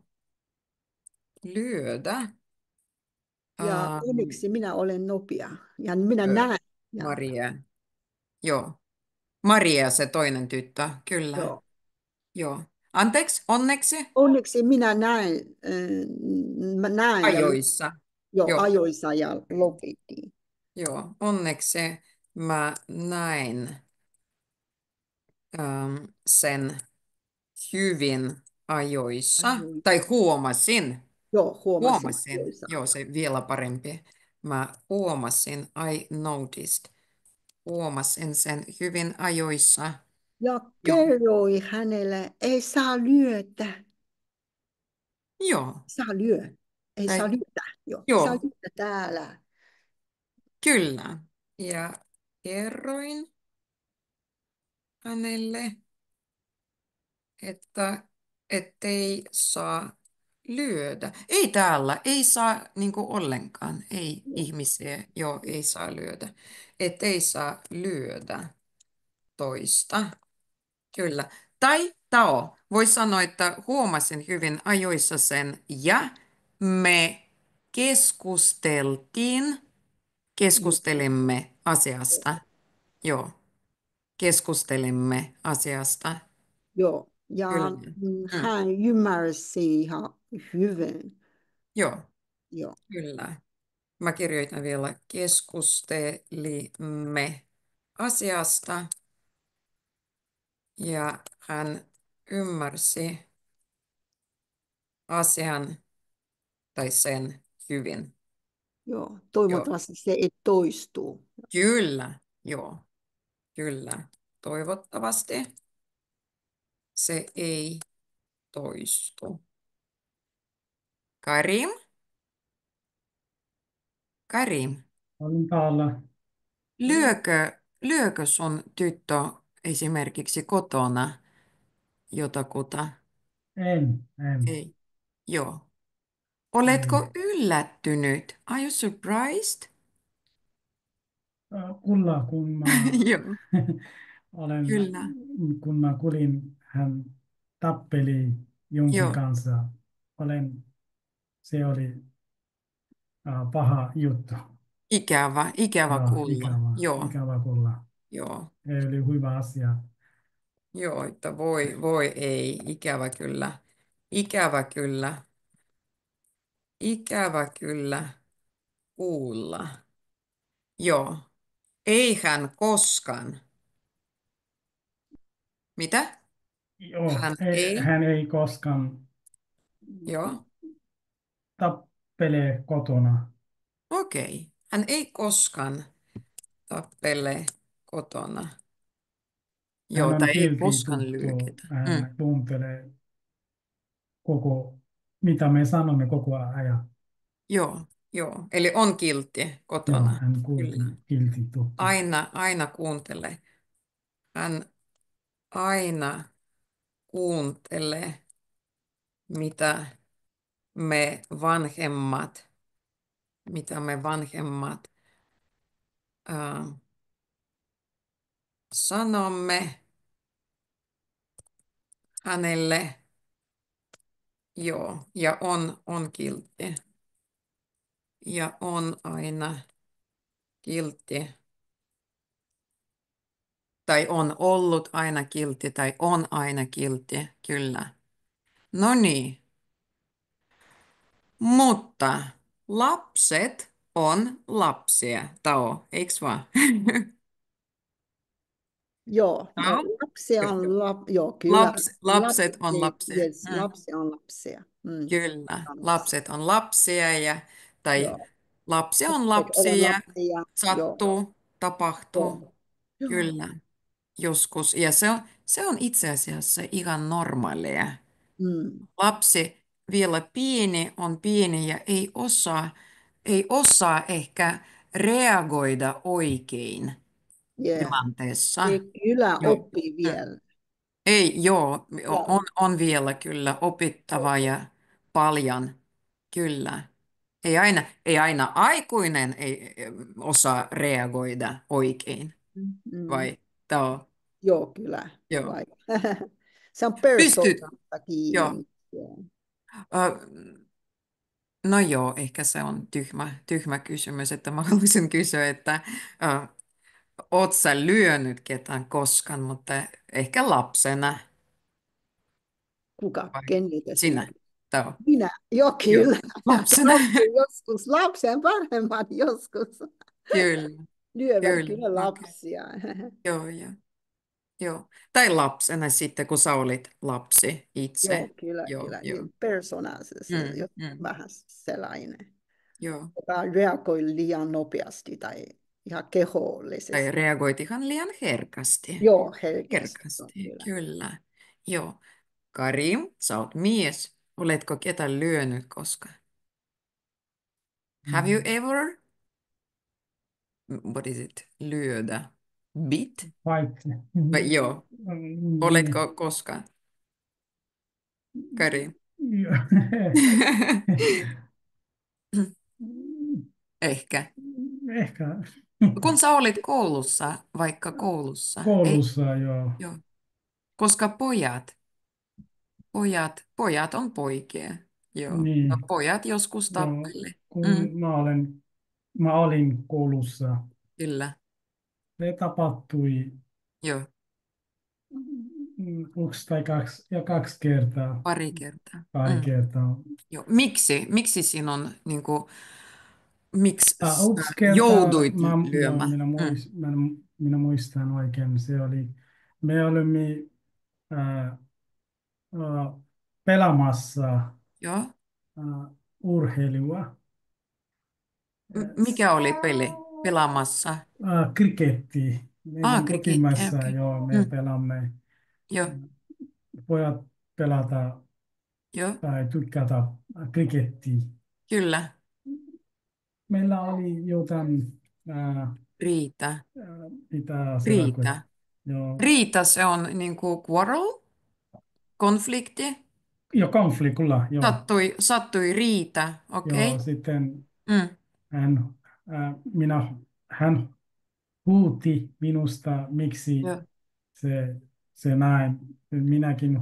lyödä. Ja Ähm, onneksi minä olen nopea ja minä ö, näen. Ja, Maria, joo. Maria, se toinen tyttö, kyllä, joo. joo. Anteeksi, onneksi, Onneksi minä näen, mä näen ja ajoissa, jo joo, ajoissa ja lopetin. joo. Onneksi mä näin sen hyvin ajoissa, tai Ajoissa. huomasin, Joo, huomasin huomasin, ajoissa. joo se vielä parempi. Mä huomasin, I noticed, huomasin sen hyvin ajoissa. Ja Joo, kerroi hänelle, ei saa lyötä. joo, Saa lyö. Ei saa tai, lyötä. Joo, ei saa joo, lyötä täällä. kyllä. Ja kerroin hänelle, että ettei saa lyödä. Ei täällä, ei saa niinku ollenkaan, ei Joo, ihmisiä, joo, ei saa lyödä. Ettei saa lyödä toista, kyllä. Tai tao, voi sanoa, että huomasin hyvin ajoissa sen ja me keskusteltiin, joo, keskustelimme asiasta, joo, keskustelimme asiasta, joo. Ja kyllä. Mm. hän ymmärsi ihan hyvin. Joo, Joo, kyllä. Mä kirjoitan vielä keskustelimme asiasta ja hän ymmärsi asian tai sen hyvin. joo. Joo, Toivottavasti se ei toistu. kyllä, joo, kyllä. Toivottavasti se ei toistu. Karim, Karim, Olin täällä. lyökö sun tyttö esimerkiksi kotona jotakuta? En. Ei. Joo. Ei. Oletko yllättynyt? Are you surprised? Kulla, Joo, olen, kyllä. kun mä kuulin, hän tappeli jonkun Joo, kanssa. Se oli paha juttu. ikävä Joo, kuulla. Joo, ikävä kuulla. joo, Ei oli hyvä asia. joo, että voi ei, ikävä kyllä, ikävä kyllä kuulla. Joo, ei hän koskaan. Mitä? Joo, Hän ei, hän ei koskaan joo, tappele kotona. okei. Hän ei koskaan tappele kotona. Hän Joo, on tai ei kilti koskaan tuttu. lyökitä. Hän kuuntelee mitä me sanomme koko ajan. Joo, Joo, eli on kiltti Joo, kotona. hän Kyllä. kilti toki. Aina kuuntelee. Hän aina kuuntelee, mitä me vanhemmat, mitä me vanhemmat ää, sanomme hänelle. Joo, ja on kiltti. Ja on aina kiltti. Tai on ollut aina kiltti, tai on aina kiltti, kyllä. No niin, mutta lapset on lapsia, Tao, eiks vaan? Joo, Tao? lapsi Joo. on, joo, kyllä. Lapset on Lapsi, lapsia. yes, lapsi on lapsia. Kyllä, Sanoksi. lapset on lapsia tai Joo, lapsi on lapset ovat lapsia, lapsia. Joo, sattuu, tapahtuu, joo, joo. kyllä, joskus. Ja se on itse asiassa ihan normaalia. Mm, Lapsi vielä pieni on pieni ja ei osaa ehkä reagoida oikein yeah. tilanteessa. Ei kyllä Joo. oppii Mm. vielä. Ei, joo, on, Joo. on vielä kyllä opittava ja paljon, kyllä. Ei aina aikuinen ei osaa reagoida oikein, Mm. vai? Tämä Joo, kyllä. joo. Vai. Se on Pystyt, persoonasta joo. kiinni. Joo. Ö, no joo, ehkä se on tyhmä kysymys, että mä haluaisin kysyä, että oot sä lyönyt ketään koskaan, mutta ehkä lapsena, Kuka? vai Kenitä sinä? sinä? Tämä Minä. Joo, joo, kyllä. lapsena, Lapsen joskus, lapsen paremmat joskus kyllä, lyövät kyllä, kyllä okei. lapsia. Joo, joo. Joo. Tai lapsena sitten, kun sä olit lapsi Joo, itse. kyllä, Joo, kyllä. joo. Persoonallisesti Mm, mm, vähän sellainen, joo. joka reagoi liian nopeasti tai ihan Tai kehollisesti. reagoit ihan liian herkästi. Joo, herkästi on Herkästi, kyllä. kyllä. Joo. Karim, sä oot mies. Oletko ketään lyönyt koskaan? Have you Mm. ever, what is it, lyödä? Bit? Fight. Joo. Niin. Oletko koskaan, Karim? Ehkä. Ehkä Kun sä olit koulussa, vaikka koulussa, ei? koulussa joo. Joo. Koska pojat on poikia. Joo. No, Niin, pojat joskus joo. tappelee. Kun mä olin koulussa, Kyllä. se tapahtui Joo. yksi tai kaksi kertaa, Pari kertaa. pari kertaa. Joo. Miksi sinun, niin kuin, miksi Yksi kertaa, jouduit lyömään? minä muistan oikein, me olimme äh, äh, pelaamassa Joo. urheilua, Mikä oli peli pelaamassa? kriketti. Meidän Kriketti, kotimaassa okei. jo me Mm. pelaamme, Joo. pojat pelata Joo. tai tykätä krikettiä. Kyllä. Meillä oli jotain, Riita. mitä se Riita. tarkoittaa. Joo, Riita, se on niin kuin quarrel, konflikti. jo konfliktilla, joo. Sattui riita, okei. Joo, sitten Mm, hän, hän huuti minusta, miksi joo, se, se näin. Minäkin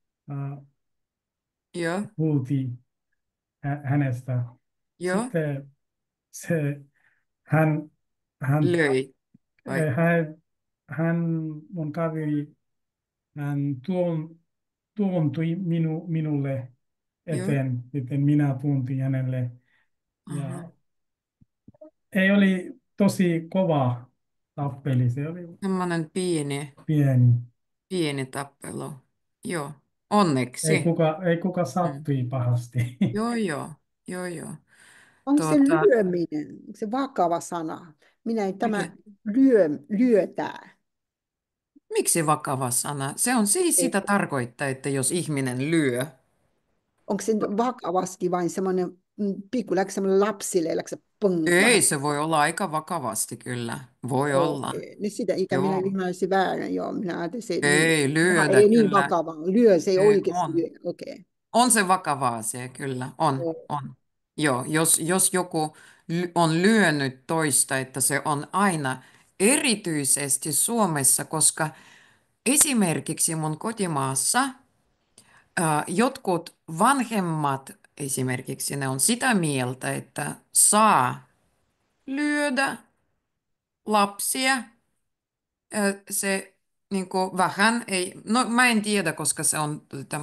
joo, huuti hänestä. joo, Sitten se, hän, hän, löi, vai, hän mun kaveri, hän tuontui minulle joo, eteen, sitten minä tuontin hänelle. aha, Ja ei oli tosi kova tappeli, se oli semmoinen pieni. pieni tappelu, joo, Ei onneksi, kuka, ei kuka mm. sattui pahasti. Joo, joo, joo, joo, Onko se tuota, lyöminen, onko se vakava sana? Minä en mikä, tämä lyötää. miksi vakava sana? Se on siis sitä tarkoittaa, että jos ihminen lyö, Onko se vakavasti vain semmoinen pikku, läkö semmoinen lapsille, läkö se vähän. Ei, se voi olla aika vakavasti kyllä. Voi olla. Okei. Niin sitä ikä minä Joo. ymmärsin väärin, joo. Minä ajattelin, se niin, Ei vähän lyödä ei niin kyllä. vakava. Lyö, se ei Ei, oikeasti on. lyö. Okei. On se vakava asia, kyllä. On, Joo. on. Joo, jos joku on lyönyt toista, että se on aina erityisesti Suomessa, koska esimerkiksi mun kotimaassa jotkut vanhemmat esimerkiksi ne on sitä mieltä, että saa lyödä lapsia. Se niin kuin vähän ei, no mä en tiedä, koska se on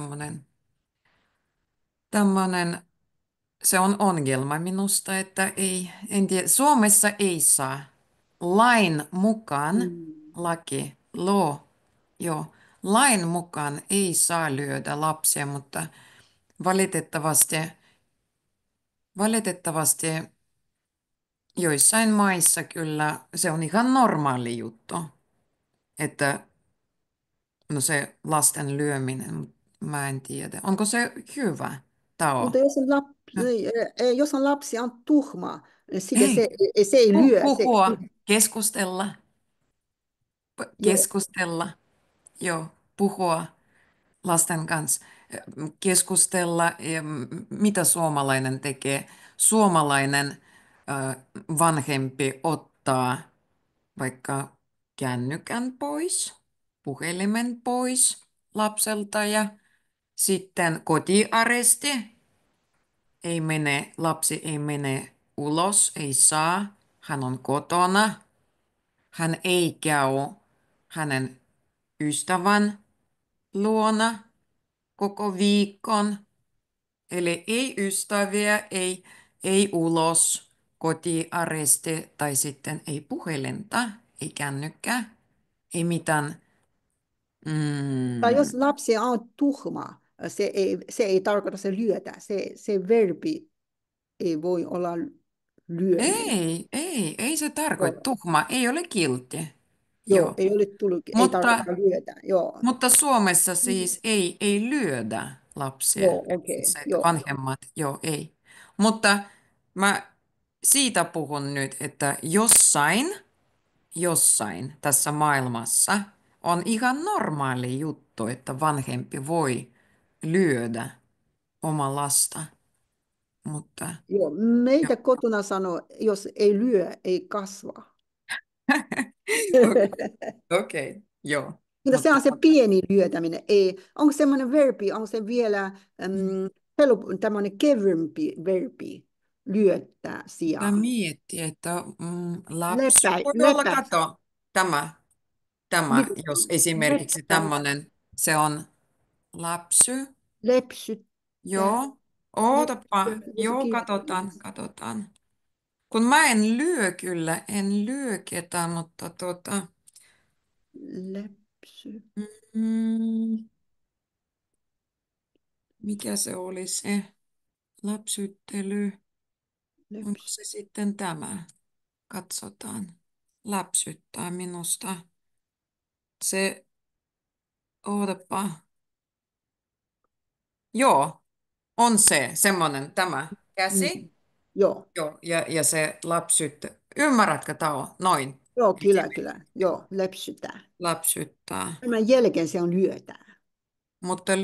tämmöinen, se on ongelma minusta, että ei, en tiedä, Suomessa ei saa lain mukaan, Mm. law, joo, lain mukaan ei saa lyödä lapsia, mutta valitettavasti joissain maissa kyllä se on ihan normaali juttu, että no se lasten lyöminen, mä en tiedä. Onko se hyvä tao? Mutta jos on lapsi on tuhma, niin sitä Ei, se ei lyö. puhua, keskustella, Joo. keskustella, joo, puhua lasten kanssa, keskustella, ja mitä suomalainen tekee. Suomalainen vanhempi ottaa vaikka kännykän pois, puhelimen pois lapselta ja sitten kotiaresti, lapsi ei mene ulos, ei saa, hän on kotona, hän ei käy hänen ystävän luona koko viikon, eli ei ystäviä, ei ulos, kotiaresti tai sitten ei puhelinta, ei kännykkää, ei mitään. Tai Mm, jos lapsi on tuhma, se ei tarkoita se lyötä. Se verbi ei voi olla lyöminen. ei se tarkoita. Joo, Tuhma ei ole kiltti. joo, Joo. ei ole tullut, ei tarkoita Mutta, lyötä. Joo, mutta Suomessa mm. siis ei lyödä lapsia. Joo, okei, Se, että joo. vanhemmat, joo, ei. Mutta mä siitä puhun nyt, että jossain tässä maailmassa on ihan normaali juttu, että vanhempi voi lyödä oma lasta. Mutta Joo, joo. meitä kotona sanoo, jos ei lyö, ei kasva. Okei, joo. Mutta se Mutta on se pieni lyötäminen. Ei. Onko semmoinen verbi, onko se vielä tämmöinen kevyempi verbi lyöttää pitää sijaan? miettiä, että lapsi voi olla, Lepä, kato, tämä, mit, jos esimerkiksi lepä, tämmöinen, se on lapsy, lepsyttää, joo, ootapa, lepsyttää, jos se joo, katsotaan. Kun mä en lyö kyllä, en lyö ketään, mutta lepsy, mm, mikä se oli se lapsyttely, onko lepsy. se sitten tämä? Katsotaan. Läpsyttää minusta. Se, ootapa. Joo, on se, semmoinen tämä käsi. Mm. Joo, Joo, ja se lapsyttää. Ymmärrätkö Tao? Noin. joo, kyllä, Esimerkiksi. kyllä. Joo, Joo, lepsyttää. lapsyttää. Tämän jälkeen se on lyötää. Mutta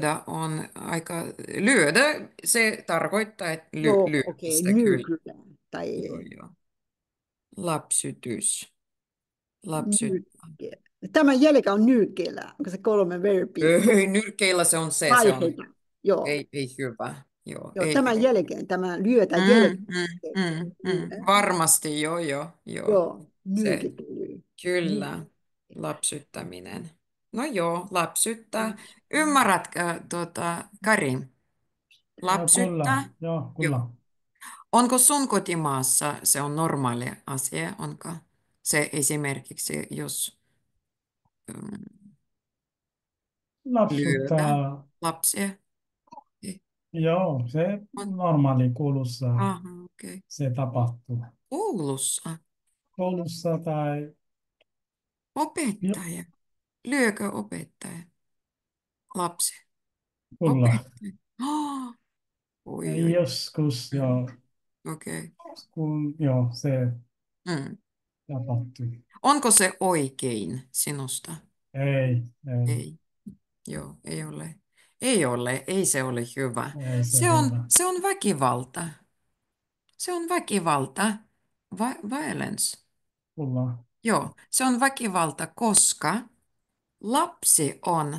lyödä, se tarkoittaa, että Joo, okei, lyömistä kyllä. nyykylä. Tai Joo, joo. Lapsytys. Lapsyttää. nyrkkeellä. Tämän jälkeen on nyrkkeellä. Onko se kolme verbiä? Ei, nyrkeillä se on, Vaiheita. Joo. ei hyvä. Joo, Joo, ei tämän hyvä. jälkeen, tämä lyötä jälkeen. Mm, Varmasti, joo. Joo, Se, nyrkittely. kyllä, Nyrkittely. lapsyttäminen. No joo, lapsyttää. Ymmärrätkö, Kari? Joo, kyllä. Lapsyttää? Joo, Joo. kyllä. Onko sun kotimaassa se on normaali asia? Onko se esimerkiksi, jos lyödä Lapsuttaa, lapsia? Ei. joo, se On. normaali koulussa Aha, okei. se tapahtuu. Koulussa Koulussa tai jo, opettaja. Lyökö opettaja lapsi? kyllä. Opettaja. Ah, Oi, oi. Joskus jo, Okei. kun jo se Mm. tapahtui. Onko se oikein sinusta? Ei, Ei. Joo, ei ole. Ei ole, ei se ole hyvä. ei se hyvä. Se on väkivalta. Se on väkivalta. Violence. Kyllä. Joo, se on väkivalta, koska lapsi on,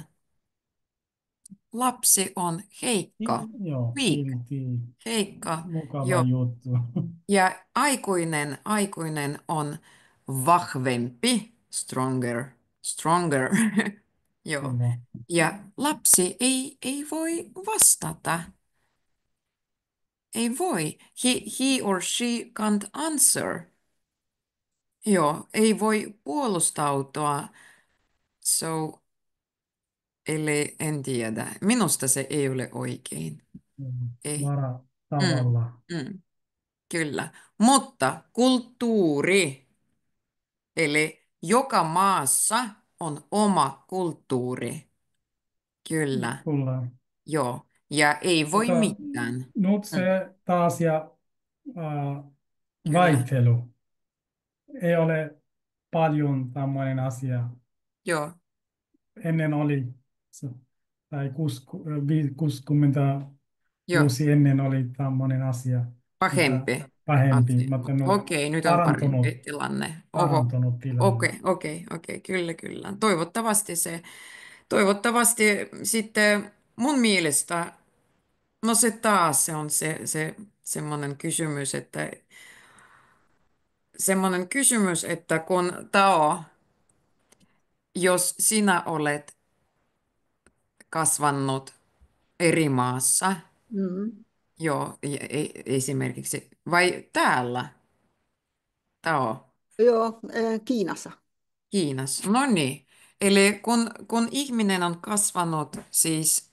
lapsi on heikko. Joo, Weak. kilti, Heikko. mukava Joo. juttu. Ja aikuinen on vahvempi, stronger, stronger. Joo. Kyllä. Ja lapsi ei voi vastata. Ei voi. He or she can't answer. Joo, ei voi puolustautua. So, eli en tiedä. Minusta se ei ole oikein. Ei. Vara Mm, tavalla. mm, kyllä. Mutta kulttuuri, eli joka maassa on oma kulttuuri. Kyllä. Kyllä. Joo. Ja ei voi Mutta mitään. nyt Mm, se taas ja äh, kyllä. vaihtelu. Ei ole paljon tämmöinen asia. Joo. Ennen oli, tai 60 Joo. vuosi ennen oli tämmöinen asia, mitä Pahempi pahempi, asia. mutta nyt Okei, nyt on parempi parantunut, tilanne. Oho. parantunut tilanne. Okei, kyllä, kyllä. Toivottavasti sitten mun mielestä, no se taas se on semmoinen kysymys, että kun jos sinä olet kasvanut eri maassa, Mm. joo, esimerkiksi, vai täällä, Tao, Joo, Kiinassa. Kiinassa, no niin. Eli kun ihminen on kasvanut siis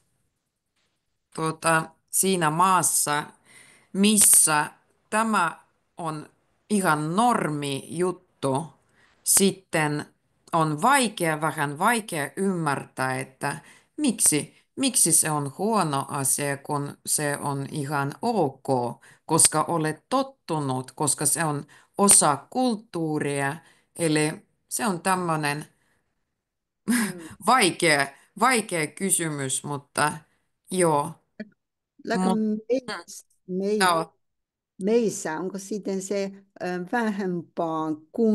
siinä maassa, missä tämä on ihan normi juttu, sitten on vähän vaikea ymmärtää, että miksi se on huono asia, kun se on ihan ok, koska olet tottunut, koska se on osa kulttuuria, eli se on tämmöinen Mm. vaikea kysymys, mutta joo. Like Mutta joo. meissä, onko sitten se vähempää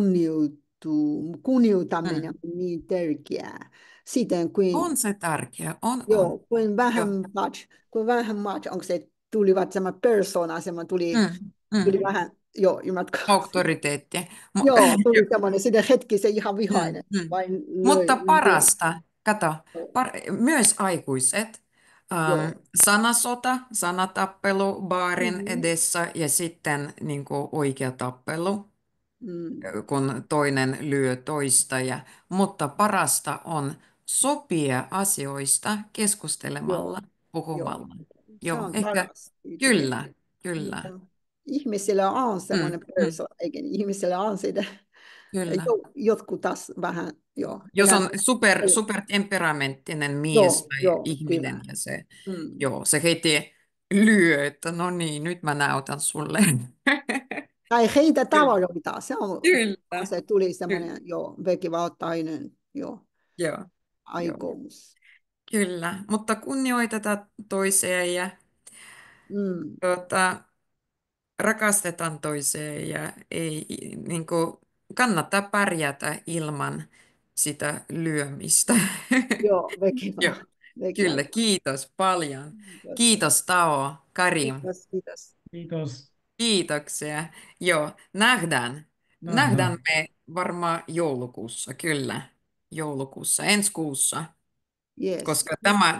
kunnioittaminen Mm. niin tärkeää? Siten kuin, On se tärkeä, on. joo, Joo. kuin vähemmät, onko se tulivat sama persona, tuli Mm. vähän, joo, ymmärrätkö? Auktoriteetti. Joo, tuli semmoinen, sitten hetki se ihan Mm. vihainen, Mm. vain löi. Mutta parasta, kato, myös aikuiset, Joo. sanasota, sanatappelu baarin Mm, edessä ja sitten niin kuin oikea tappelu, mm, kun toinen lyö toista. Mutta parasta on sopia asioista keskustelemalla, joo, joo. puhumalla. Se Joo, on ehkä paras. kyllä, Mutta kyllä. ihmisillä on semmoinen Mm. persona, eikä niin? Ihmisillä on sitä, Kyllä. jotkut taas vähän, joo, Jos enää, on super temperamenttinen mies joo, tai joo, ihminen kyllä. ja se, Mm. joo, se heti lyö, että no niin, nyt mä näytän sulle. Tai heitä Kyllä, tavaroita, kyllä, se tuli kyllä, semmoinen, joo, väkivaltainen, joo, joo, joo, aikomus. kyllä. Mutta kunnioitetaan toisia ja Mm. tuota, rakastetaan toisia ja ei, niin kuin, kannattaa pärjätä ilman sitä lyömistä. Joo, Joo, kyllä, väkivalta. kiitos paljon. Kiitos. Kiitos Tao, Karim. Kiitos, kiitos. Kiitos. Kiitoksia. Joo, nähdään. Nähdään Nähdään. me varmaan joulukuussa, kyllä. Joulukuussa, ensi kuussa, Yes. koska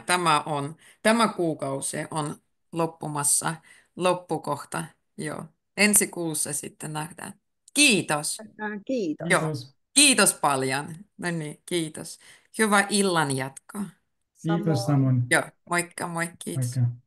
tämä kuukausi on loppumassa, loppukohta. Joo, ensi kuussa sitten nähdään. Kiitos. Joo, Kiitos. Kiitos. kiitos paljon. No niin, kiitos. Hyvää illan jatkoa. Kiitos Samoin. samoin. Joo, moikka, moi, kiitos. Oikein.